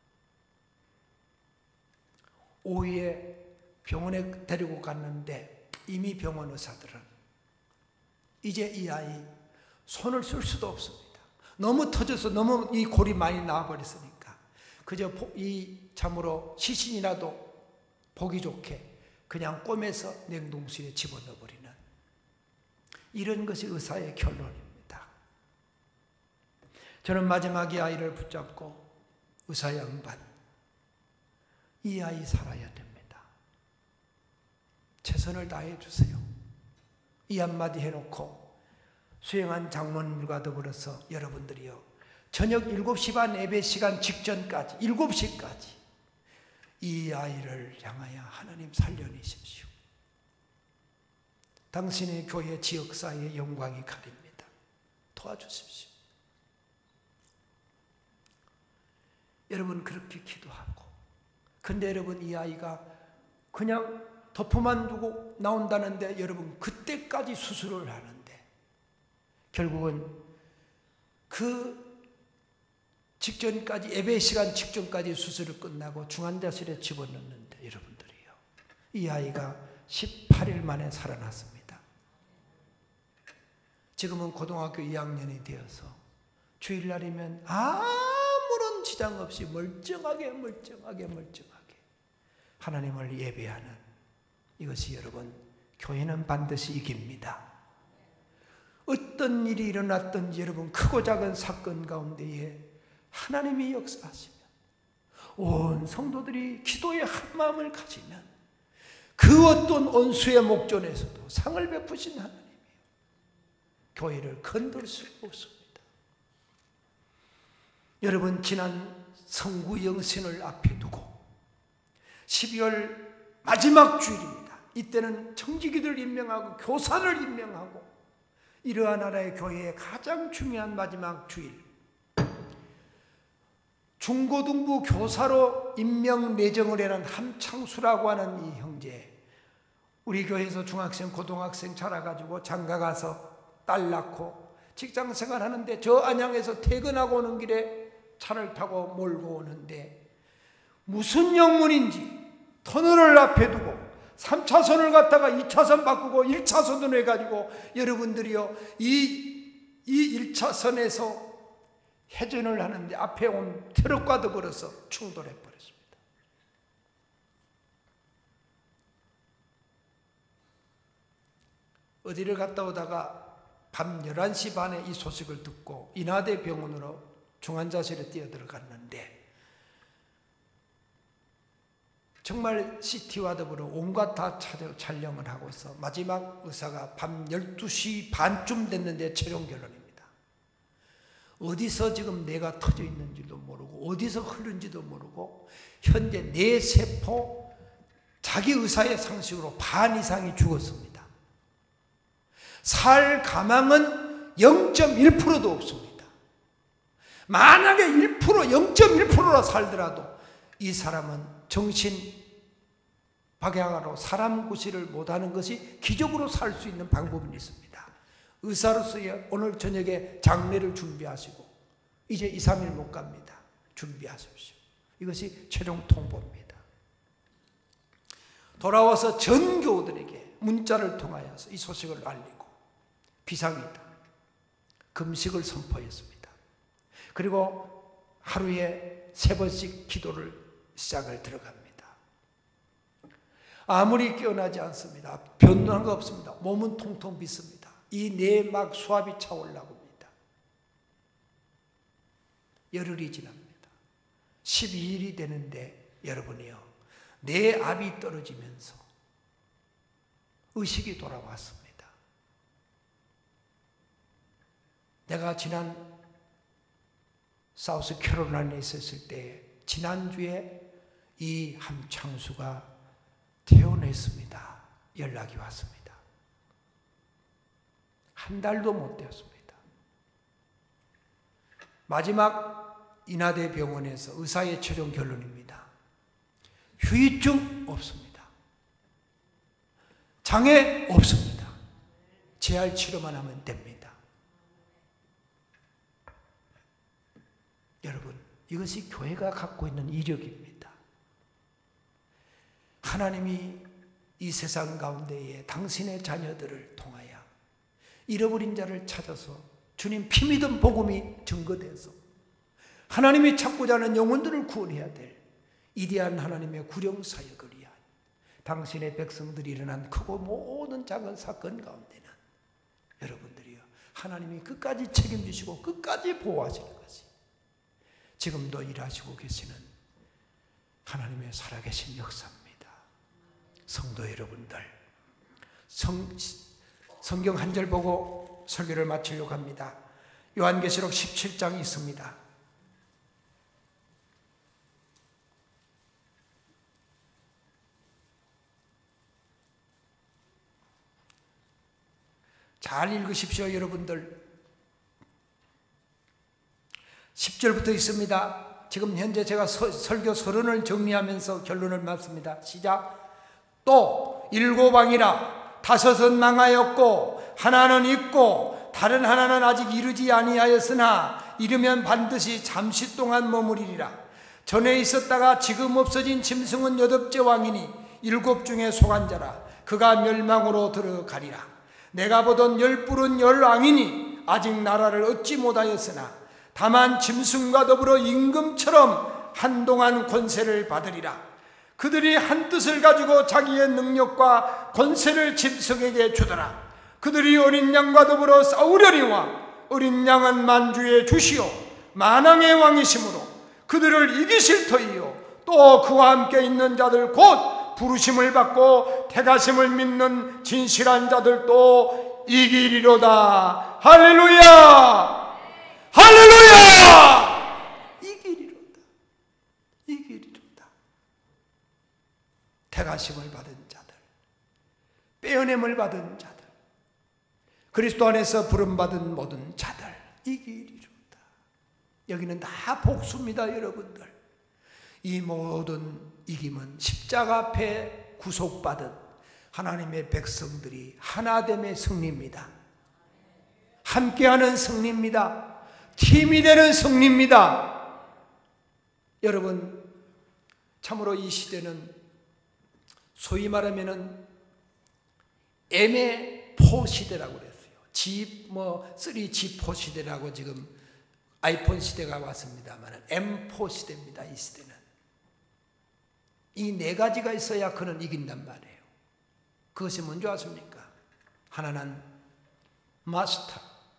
오후에 병원에 데리고 갔는데 이미 병원 의사들은 이제 이 아이 손을 쓸 수도 없습니다. 너무 터져서 너무 이 골이 많이 나와버렸으니까 그저 이 참으로 시신이라도 보기 좋게 그냥 꼬매서 냉동실에 집어넣어버리는 이런 것이 의사의 결론입니다. 저는 마지막 이 아이를 붙잡고 의사 양반, 이 아이 살아야 됩니다. 최선을 다해 주세요. 이 한마디 해놓고 수행한 장로님과 더불어서 여러분들이요, 저녁 일곱 시 반 예배 시간 직전까지 일곱 시까지 이 아이를 향하여 하나님 살려내십시오. 당신의 교회 지역사회의 영광이 가립니다. 도와주십시오. 여러분 그렇게 기도하고, 근데 여러분 이 아이가 그냥 덮어만 두고 나온다는데 여러분 그때까지 수술을 하는데 결국은 그 직전까지, 예배 시간 직전까지 수술을 끝나고 중환자실에 집어넣는데 여러분들이요, 이 아이가 십팔 일 만에 살아났습니다. 지금은 고등학교 이 학년이 되어서 주일날이면 아무런 지장 없이 멀쩡하게 멀쩡하게 멀쩡하게 하나님을 예배하는, 이것이 여러분 교회는 반드시 이깁니다. 어떤 일이 일어났든지 여러분 크고 작은 사건 가운데에 하나님이 역사하시면, 온 성도들이 기도의 한 마음을 가지면 그 어떤 원수의 목전에서도 상을 베푸신 하나님이요, 교회를 건들 수가 없습니다. 여러분 지난 성구 영신을 앞에 두고 십이월 마지막 주일입니다. 이때는 청지기들 임명하고 교사를 임명하고 이러한 나라의 교회의 가장 중요한 마지막 주일, 중고등부 교사로 임명 내정을 해놓은 함창수라고 하는 이 형제, 우리 교회에서 중학생 고등학생 자라가지고 장가 가서 딸 낳고 직장생활 하는데 저 안양에서 퇴근하고 오는 길에 차를 타고 몰고 오는데 무슨 영문인지 터널을 앞에 두고 삼 차선을 갖다가 이 차선 바꾸고 일 차선으로 해가지고 여러분들이요, 이, 이 일 차선에서 회전을 하는데 앞에 온 트럭과 더불어서 충돌해 버렸습니다. 어디를 갔다 오다가 밤 열한 시 반에 이 소식을 듣고 인하대 병원으로 중환자실에 뛰어들어갔는데 정말 씨티와 더불어 온갖 다 촬영을 하고 있어 마지막 의사가 밤 열두 시 반쯤 됐는데 최종 결론입니다. 어디서 지금 뇌가 터져 있는지도 모르고 어디서 흐른지도 모르고 현재 뇌 세포 자기 의사의 상식으로 반 이상이 죽었습니다. 살 가망은 영 점 일 퍼센트도 없습니다. 만약에 일 퍼센트, 영 점 일 퍼센트라 살더라도 이 사람은 정신 박약으로 사람 구실을 못하는 것이 기적으로 살 수 있는 방법은 있습니다. 의사로서의 오늘 저녁에 장례를 준비하시고 이제 이, 삼 일 못 갑니다. 준비하십시오. 이것이 최종 통보입니다. 돌아와서 전 교우들에게 문자를 통하여서 이 소식을 알리고 비상이다, 금식을 선포했습니다. 그리고 하루에 세 번씩 기도를 시작을 들어갑니다. 아무리 깨어나지 않습니다. 변한 거 없습니다. 몸은 통통 빗습니다. 이 뇌에 막 수압이 차올라고 합니다. 열흘이 지납니다. 십이 일이 되는데 여러분이요, 뇌압이 떨어지면서 의식이 돌아왔습니다. 내가 지난 사우스 캐롤라인에 있었을 때 지난주에 이 함창수가 퇴원했습니다. 연락이 왔습니다. 한 달도 못 되었습니다. 마지막 인하대 병원에서 의사의 최종 결론입니다. 후유증 없습니다. 장애 없습니다. 재활 치료만 하면 됩니다. 여러분, 이것이 교회가 갖고 있는 이력입니다. 하나님이 이 세상 가운데에 당신의 자녀들을 통하여 잃어버린 자를 찾아서 주님 피 믿음 복음이 증거돼서 하나님이 찾고자 하는 영혼들을 구원해야 될 위대한 하나님의 구령 사역을 위한 당신의 백성들이 일어난 크고 모든 작은 사건 가운데는 여러분들이요, 하나님이 끝까지 책임지시고 끝까지 보호하시는 것이 지금도 일하시고 계시는 하나님의 살아계신 역사입니다. 성도 여러분들, 성, 성경 한 절 보고 설교를 마치려고 합니다. 요한계시록 십칠 장이 있습니다. 잘 읽으십시오, 여러분들. 십 절부터 있습니다. 지금 현재 제가 서, 설교 서론을 정리하면서 결론을 맺습니다. 시작. 또 일곱 왕이라 다섯은 망하였고 하나는 있고 다른 하나는 아직 이르지 아니하였으나 이르면 반드시 잠시 동안 머무리리라. 전에 있었다가 지금 없어진 짐승은 여덟째 왕이니 일곱 중에 속한 자라. 그가 멸망으로 들어가리라. 내가 보던 열 뿔은 열 왕이니 아직 나라를 얻지 못하였으나 다만 짐승과 더불어 임금처럼 한동안 권세를 받으리라. 그들이 한 뜻을 가지고 자기의 능력과 권세를 짐승에게 주더라. 그들이 어린 양과 더불어 싸우려니와 어린 양은 만주의 주시오 만왕의 왕이시므로 그들을 이기실 터이요 또 그와 함께 있는 자들 곧 부르심을 받고 택하심을 믿는 진실한 자들도 이기리로다. 할렐루야! 할렐루야! 이기리로다. 이기리로다. 택하심을 받은 자들, 빼어냄을 받은 자들, 그리스도 안에서 부름받은 모든 자들 이기리로다. 여기는 다 복수입니다, 여러분들. 이 모든 이김은 십자가 앞에 구속받은 하나님의 백성들이 하나됨의 승리입니다. 함께하는 승리입니다. 팀이 되는 승리입니다. 여러분, 참으로 이 시대는 소위 말하면은 엠포 시대라고 그랬어요. 지, 뭐, 쓰리 지 포 시대라고 지금 아이폰 시대가 왔습니다만 엠포 시대입니다, 이 시대는. 이 네 가지가 있어야 그는 이긴단 말이에요. 그것이 뭔지 아십니까? 하나는 마스터,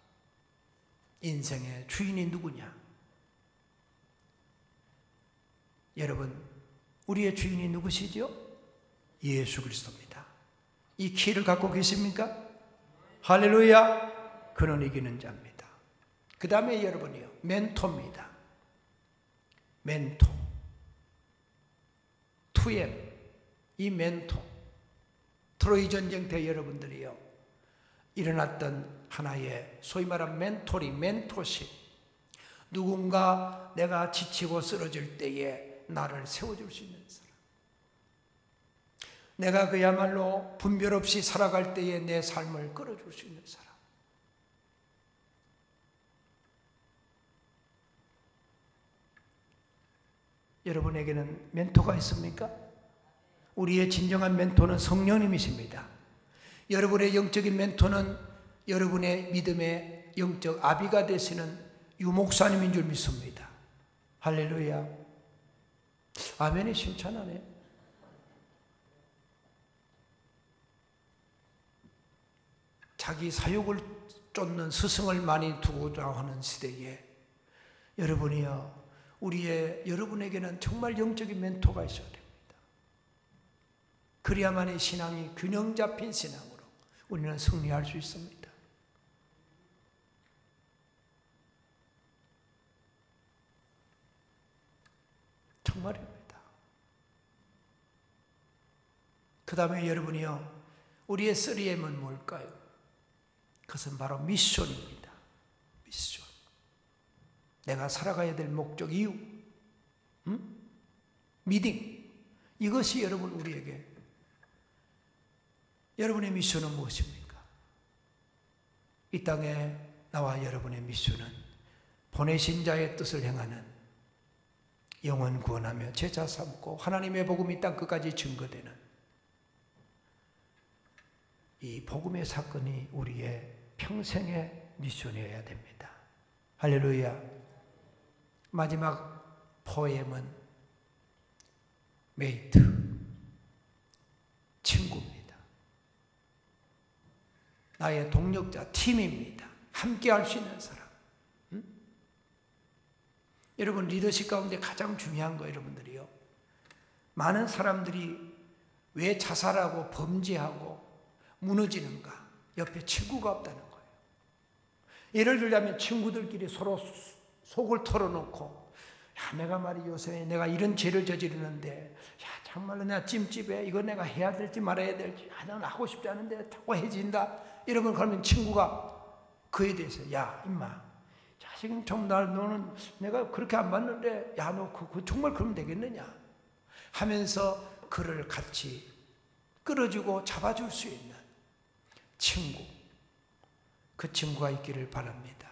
인생의 주인이 누구냐? 여러분, 우리의 주인이 누구시죠? 예수 그리스도입니다. 이 키를 갖고 계십니까? 할렐루야! 그는 이기는 자입니다. 그 다음에 여러분이요, 멘토입니다. 멘토. 투엠, 이 멘토, 트로이 전쟁 때 여러분들이요 일어났던 하나의 소위 말하는 멘토리, 멘토십. 누군가 내가 지치고 쓰러질 때에 나를 세워줄 수 있는 사람, 내가 그야말로 분별 없이 살아갈 때에 내 삶을 끌어줄 수 있는 사람. 여러분에게는 멘토가 있습니까? 우리의 진정한 멘토는 성령님이십니다. 여러분의 영적인 멘토는 여러분의 믿음의 영적 아비가 되시는 유목사님인 줄 믿습니다. 할렐루야. 아멘이 심찬하네. 자기 사욕을 쫓는 스승을 많이 두고자 하는 시대에 여러분이요, 우리의 여러분에게는 정말 영적인 멘토가 있어야 됩니다. 그래야만이 신앙이 균형 잡힌 신앙으로 우리는 승리할 수 있습니다. 정말입니다. 그 다음에 여러분이요, 우리의 쓰리엠은 뭘까요? 그것은 바로 미션입니다. 미션. 내가 살아가야 될 목적, 이유, 음? 미딩. 이것이 여러분 우리에게, 여러분의 미션은 무엇입니까? 이 땅에 나와 여러분의 미션은 보내신 자의 뜻을 행하는, 영혼 구원하며 제자 삼고 하나님의 복음이 땅 끝까지 증거되는 이 복음의 사건이 우리의 평생의 미션이어야 됩니다. 할렐루야. 마지막 포엠은 메이트, 친구입니다. 나의 동력자, 팀입니다. 함께 할 수 있는 사람. 응? 여러분, 리더십 가운데 가장 중요한 거 여러분들이요, 많은 사람들이 왜 자살하고 범죄하고 무너지는가? 옆에 친구가 없다는 거예요. 예를 들자면 친구들끼리 서로 속을 털어놓고, 야, 내가 말이 요새 내가 이런 죄를 저지르는데, 야, 정말로 내가 찜찜해. 이거 내가 해야 될지 말아야 될지, 아, 나는 하고 싶지 않은데 자꾸 해진다. 이러면 그러면 친구가 그에 대해서, 야, 임마, 자식은 정말 너는 내가 그렇게 안 봤는데, 야, 너 그, 그 정말 그러면 되겠느냐? 하면서 그를 같이 끌어주고 잡아줄 수 있는 친구, 그 친구가 있기를 바랍니다.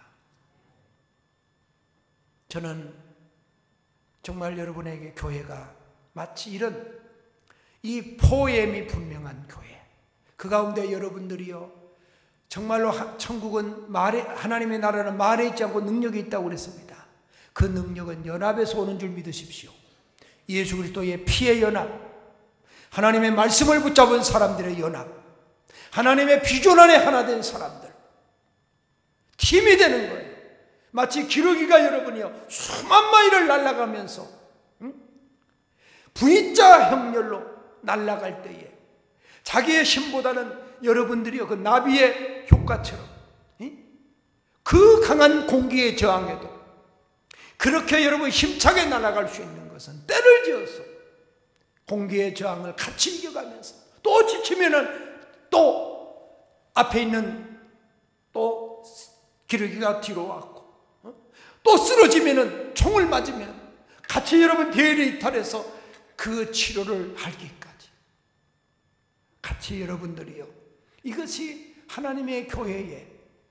저는 정말 여러분에게 교회가 마치 이런 이 포엠이 분명한 교회, 그 가운데 여러분들이요, 정말로 천국은 말에, 하나님의 나라는 말에 있지 않고 능력이 있다고 그랬습니다. 그 능력은 연합에서 오는 줄 믿으십시오. 예수 그리스도의 피의 연합, 하나님의 말씀을 붙잡은 사람들의 연합, 하나님의 비전 안에 하나 된 사람들, 팀이 되는 거예요. 마치 기러기가 여러분이요, 수만 마일을 날아가면서 응? V자 형렬로 날아갈 때에 자기의 힘보다는 여러분들이요, 그 나비의 효과처럼 응? 그 강한 공기에 저항해도 그렇게 여러분 힘차게 날아갈 수 있는 것은 때를 지어서 공기의 저항을 같이 이겨가면서, 또 지치면은 또 앞에 있는 또 기러기가 뒤로 왔고, 어? 또 쓰러지면은 총을 맞으면 같이 여러분 대리 이탈해서 그 치료를 하기까지 같이 여러분들이요, 이것이 하나님의 교회에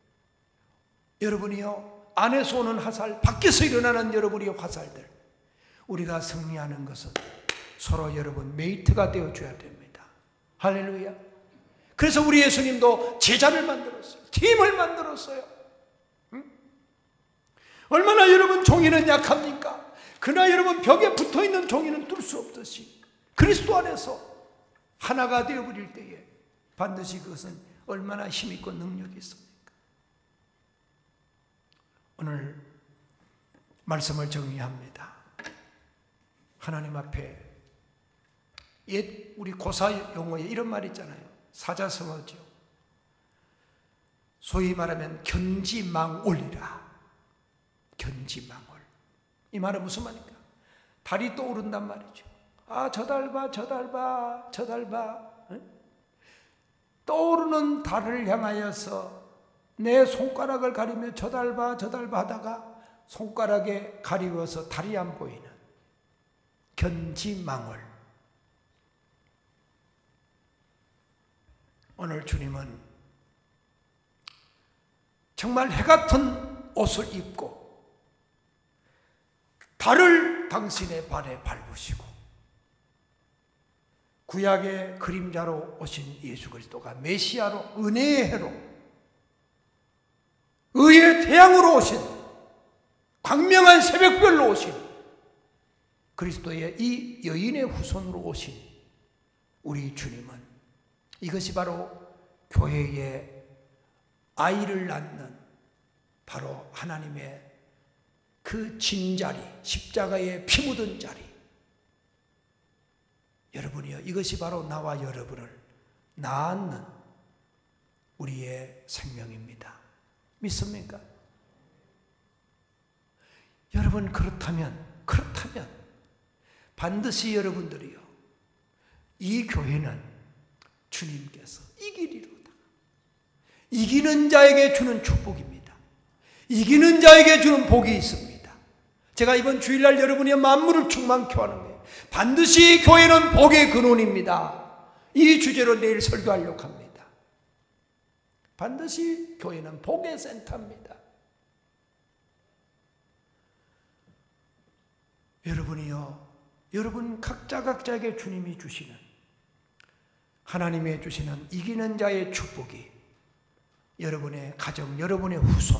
여러분이요, 안에서 오는 화살, 밖에서 일어나는 여러분의 화살들, 우리가 승리하는 것은 서로 여러분 메이트가 되어줘야 됩니다. 할렐루야. 그래서 우리 예수님도 제자를 만들었어요. 팀을 만들었어요. 응? 얼마나 여러분 종이는 약합니까? 그러나 여러분 벽에 붙어있는 종이는 뚫을 수 없듯이 그리스도 안에서 하나가 되어버릴 때에 반드시 그것은 얼마나 힘있고 능력이 있습니까? 오늘 말씀을 정리합니다. 하나님 앞에 옛 우리 고사 용어에 이런 말이 있잖아요. 사자성어죠. 소위 말하면 견지망올이라. 견지망올. 이 말은 무슨 말입니까? 달이 떠오른단 말이죠. 아, 저 달 봐, 저 달 봐, 저 달 봐. 응? 떠오르는 달을 향하여서 내 손가락을 가리며 저 달 봐, 저 달 봐 하다가 손가락에 가리워서 달이 안 보이는 견지망월. 오늘 주님은 정말 해 같은 옷을 입고 달을 당신의 발에 밟으시고 구약의 그림자로 오신 예수 그리스도가 메시아로, 은혜의 해로, 의의 태양으로 오신, 광명한 새벽별로 오신 그리스도의 이 여인의 후손으로 오신 우리 주님은, 이것이 바로 교회의 아이를 낳는 바로 하나님의 그 진자리, 십자가의 피 묻은 자리. 여러분이요, 이것이 바로 나와 여러분을 낳는 우리의 생명입니다. 믿습니까? 여러분, 그렇다면 그렇다면 반드시 여러분들이요, 이 교회는 주님께서 이기리로다. 이기는 자에게 주는 축복입니다. 이기는 자에게 주는 복이 있습니다. 제가 이번 주일날 여러분의 만물을 충만케 하는 거예요. 반드시 교회는 복의 근원입니다. 이 주제로 내일 설교하려고 합니다. 반드시 교회는 복의 센터입니다. 여러분이요, 여러분 각자 각자에게 주님이 주시는, 하나님이 주시는 이기는 자의 축복이 여러분의 가정, 여러분의 후손,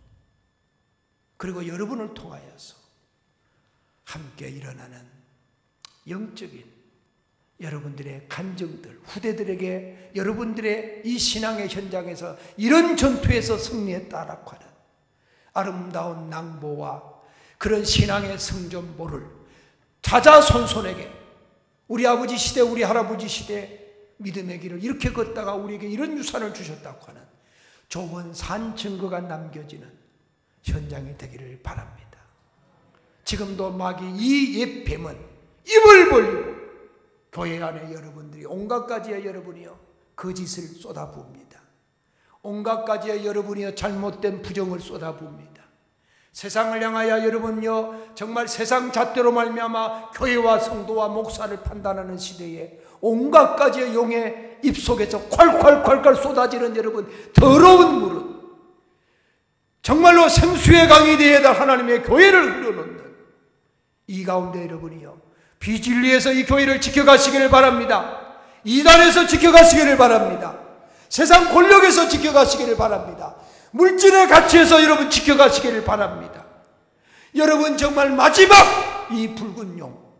그리고 여러분을 통하여서 함께 일어나는 영적인 여러분들의 간증들, 후대들에게 여러분들의 이 신앙의 현장에서 이런 전투에서 승리했다라고 하는 아름다운 낭보와 그런 신앙의 성전보를 자자손손에게, 우리 아버지 시대, 우리 할아버지 시대 믿음의 길을 이렇게 걷다가 우리에게 이런 유산을 주셨다고 하는 좋은 산 증거가 남겨지는 현장이 되기를 바랍니다. 지금도 마귀 이 옛뱀은 입을 벌리고 교회 안에 여러분들이, 온갖 가지의 여러분이요 거짓을 쏟아부읍니다. 온갖 가지의 여러분이요 잘못된 부정을 쏟아부읍니다. 세상을 향하여 여러분요 정말 세상 잣대로 말미암아 교회와 성도와 목사를 판단하는 시대에 온갖 가지의 용의 입속에서 콸콸콸콸 쏟아지는 여러분 더러운 물은 정말로 생수의 강이 되어야 하나님의 교회를 흘려놓는 이 가운데 여러분이요 비진리에서 이 교회를 지켜가시기를 바랍니다. 이단에서 지켜가시기를 바랍니다. 세상 권력에서 지켜가시기를 바랍니다. 물질의 가치에서 여러분 지켜가시기를 바랍니다. 여러분 정말 마지막 이 붉은 용,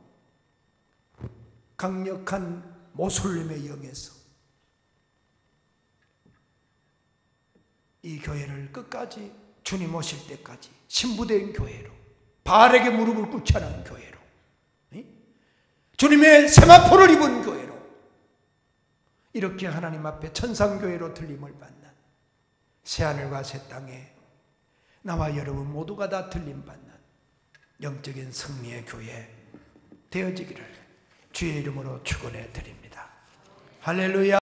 강력한 모슬림의 영에서 이 교회를 끝까지 주님 오실 때까지 신부된 교회로, 바알에게 무릎을 꿇지 않은 교회로, 주님의 세마포를 입은 교회로, 이렇게 하나님 앞에 천상교회로 들림을 받는 새하늘과 새 땅에 나와 여러분 모두가 다 들림받는 영적인 승리의 교회 되어지기를 주의 이름으로 축원해 드립니다. 할렐루야.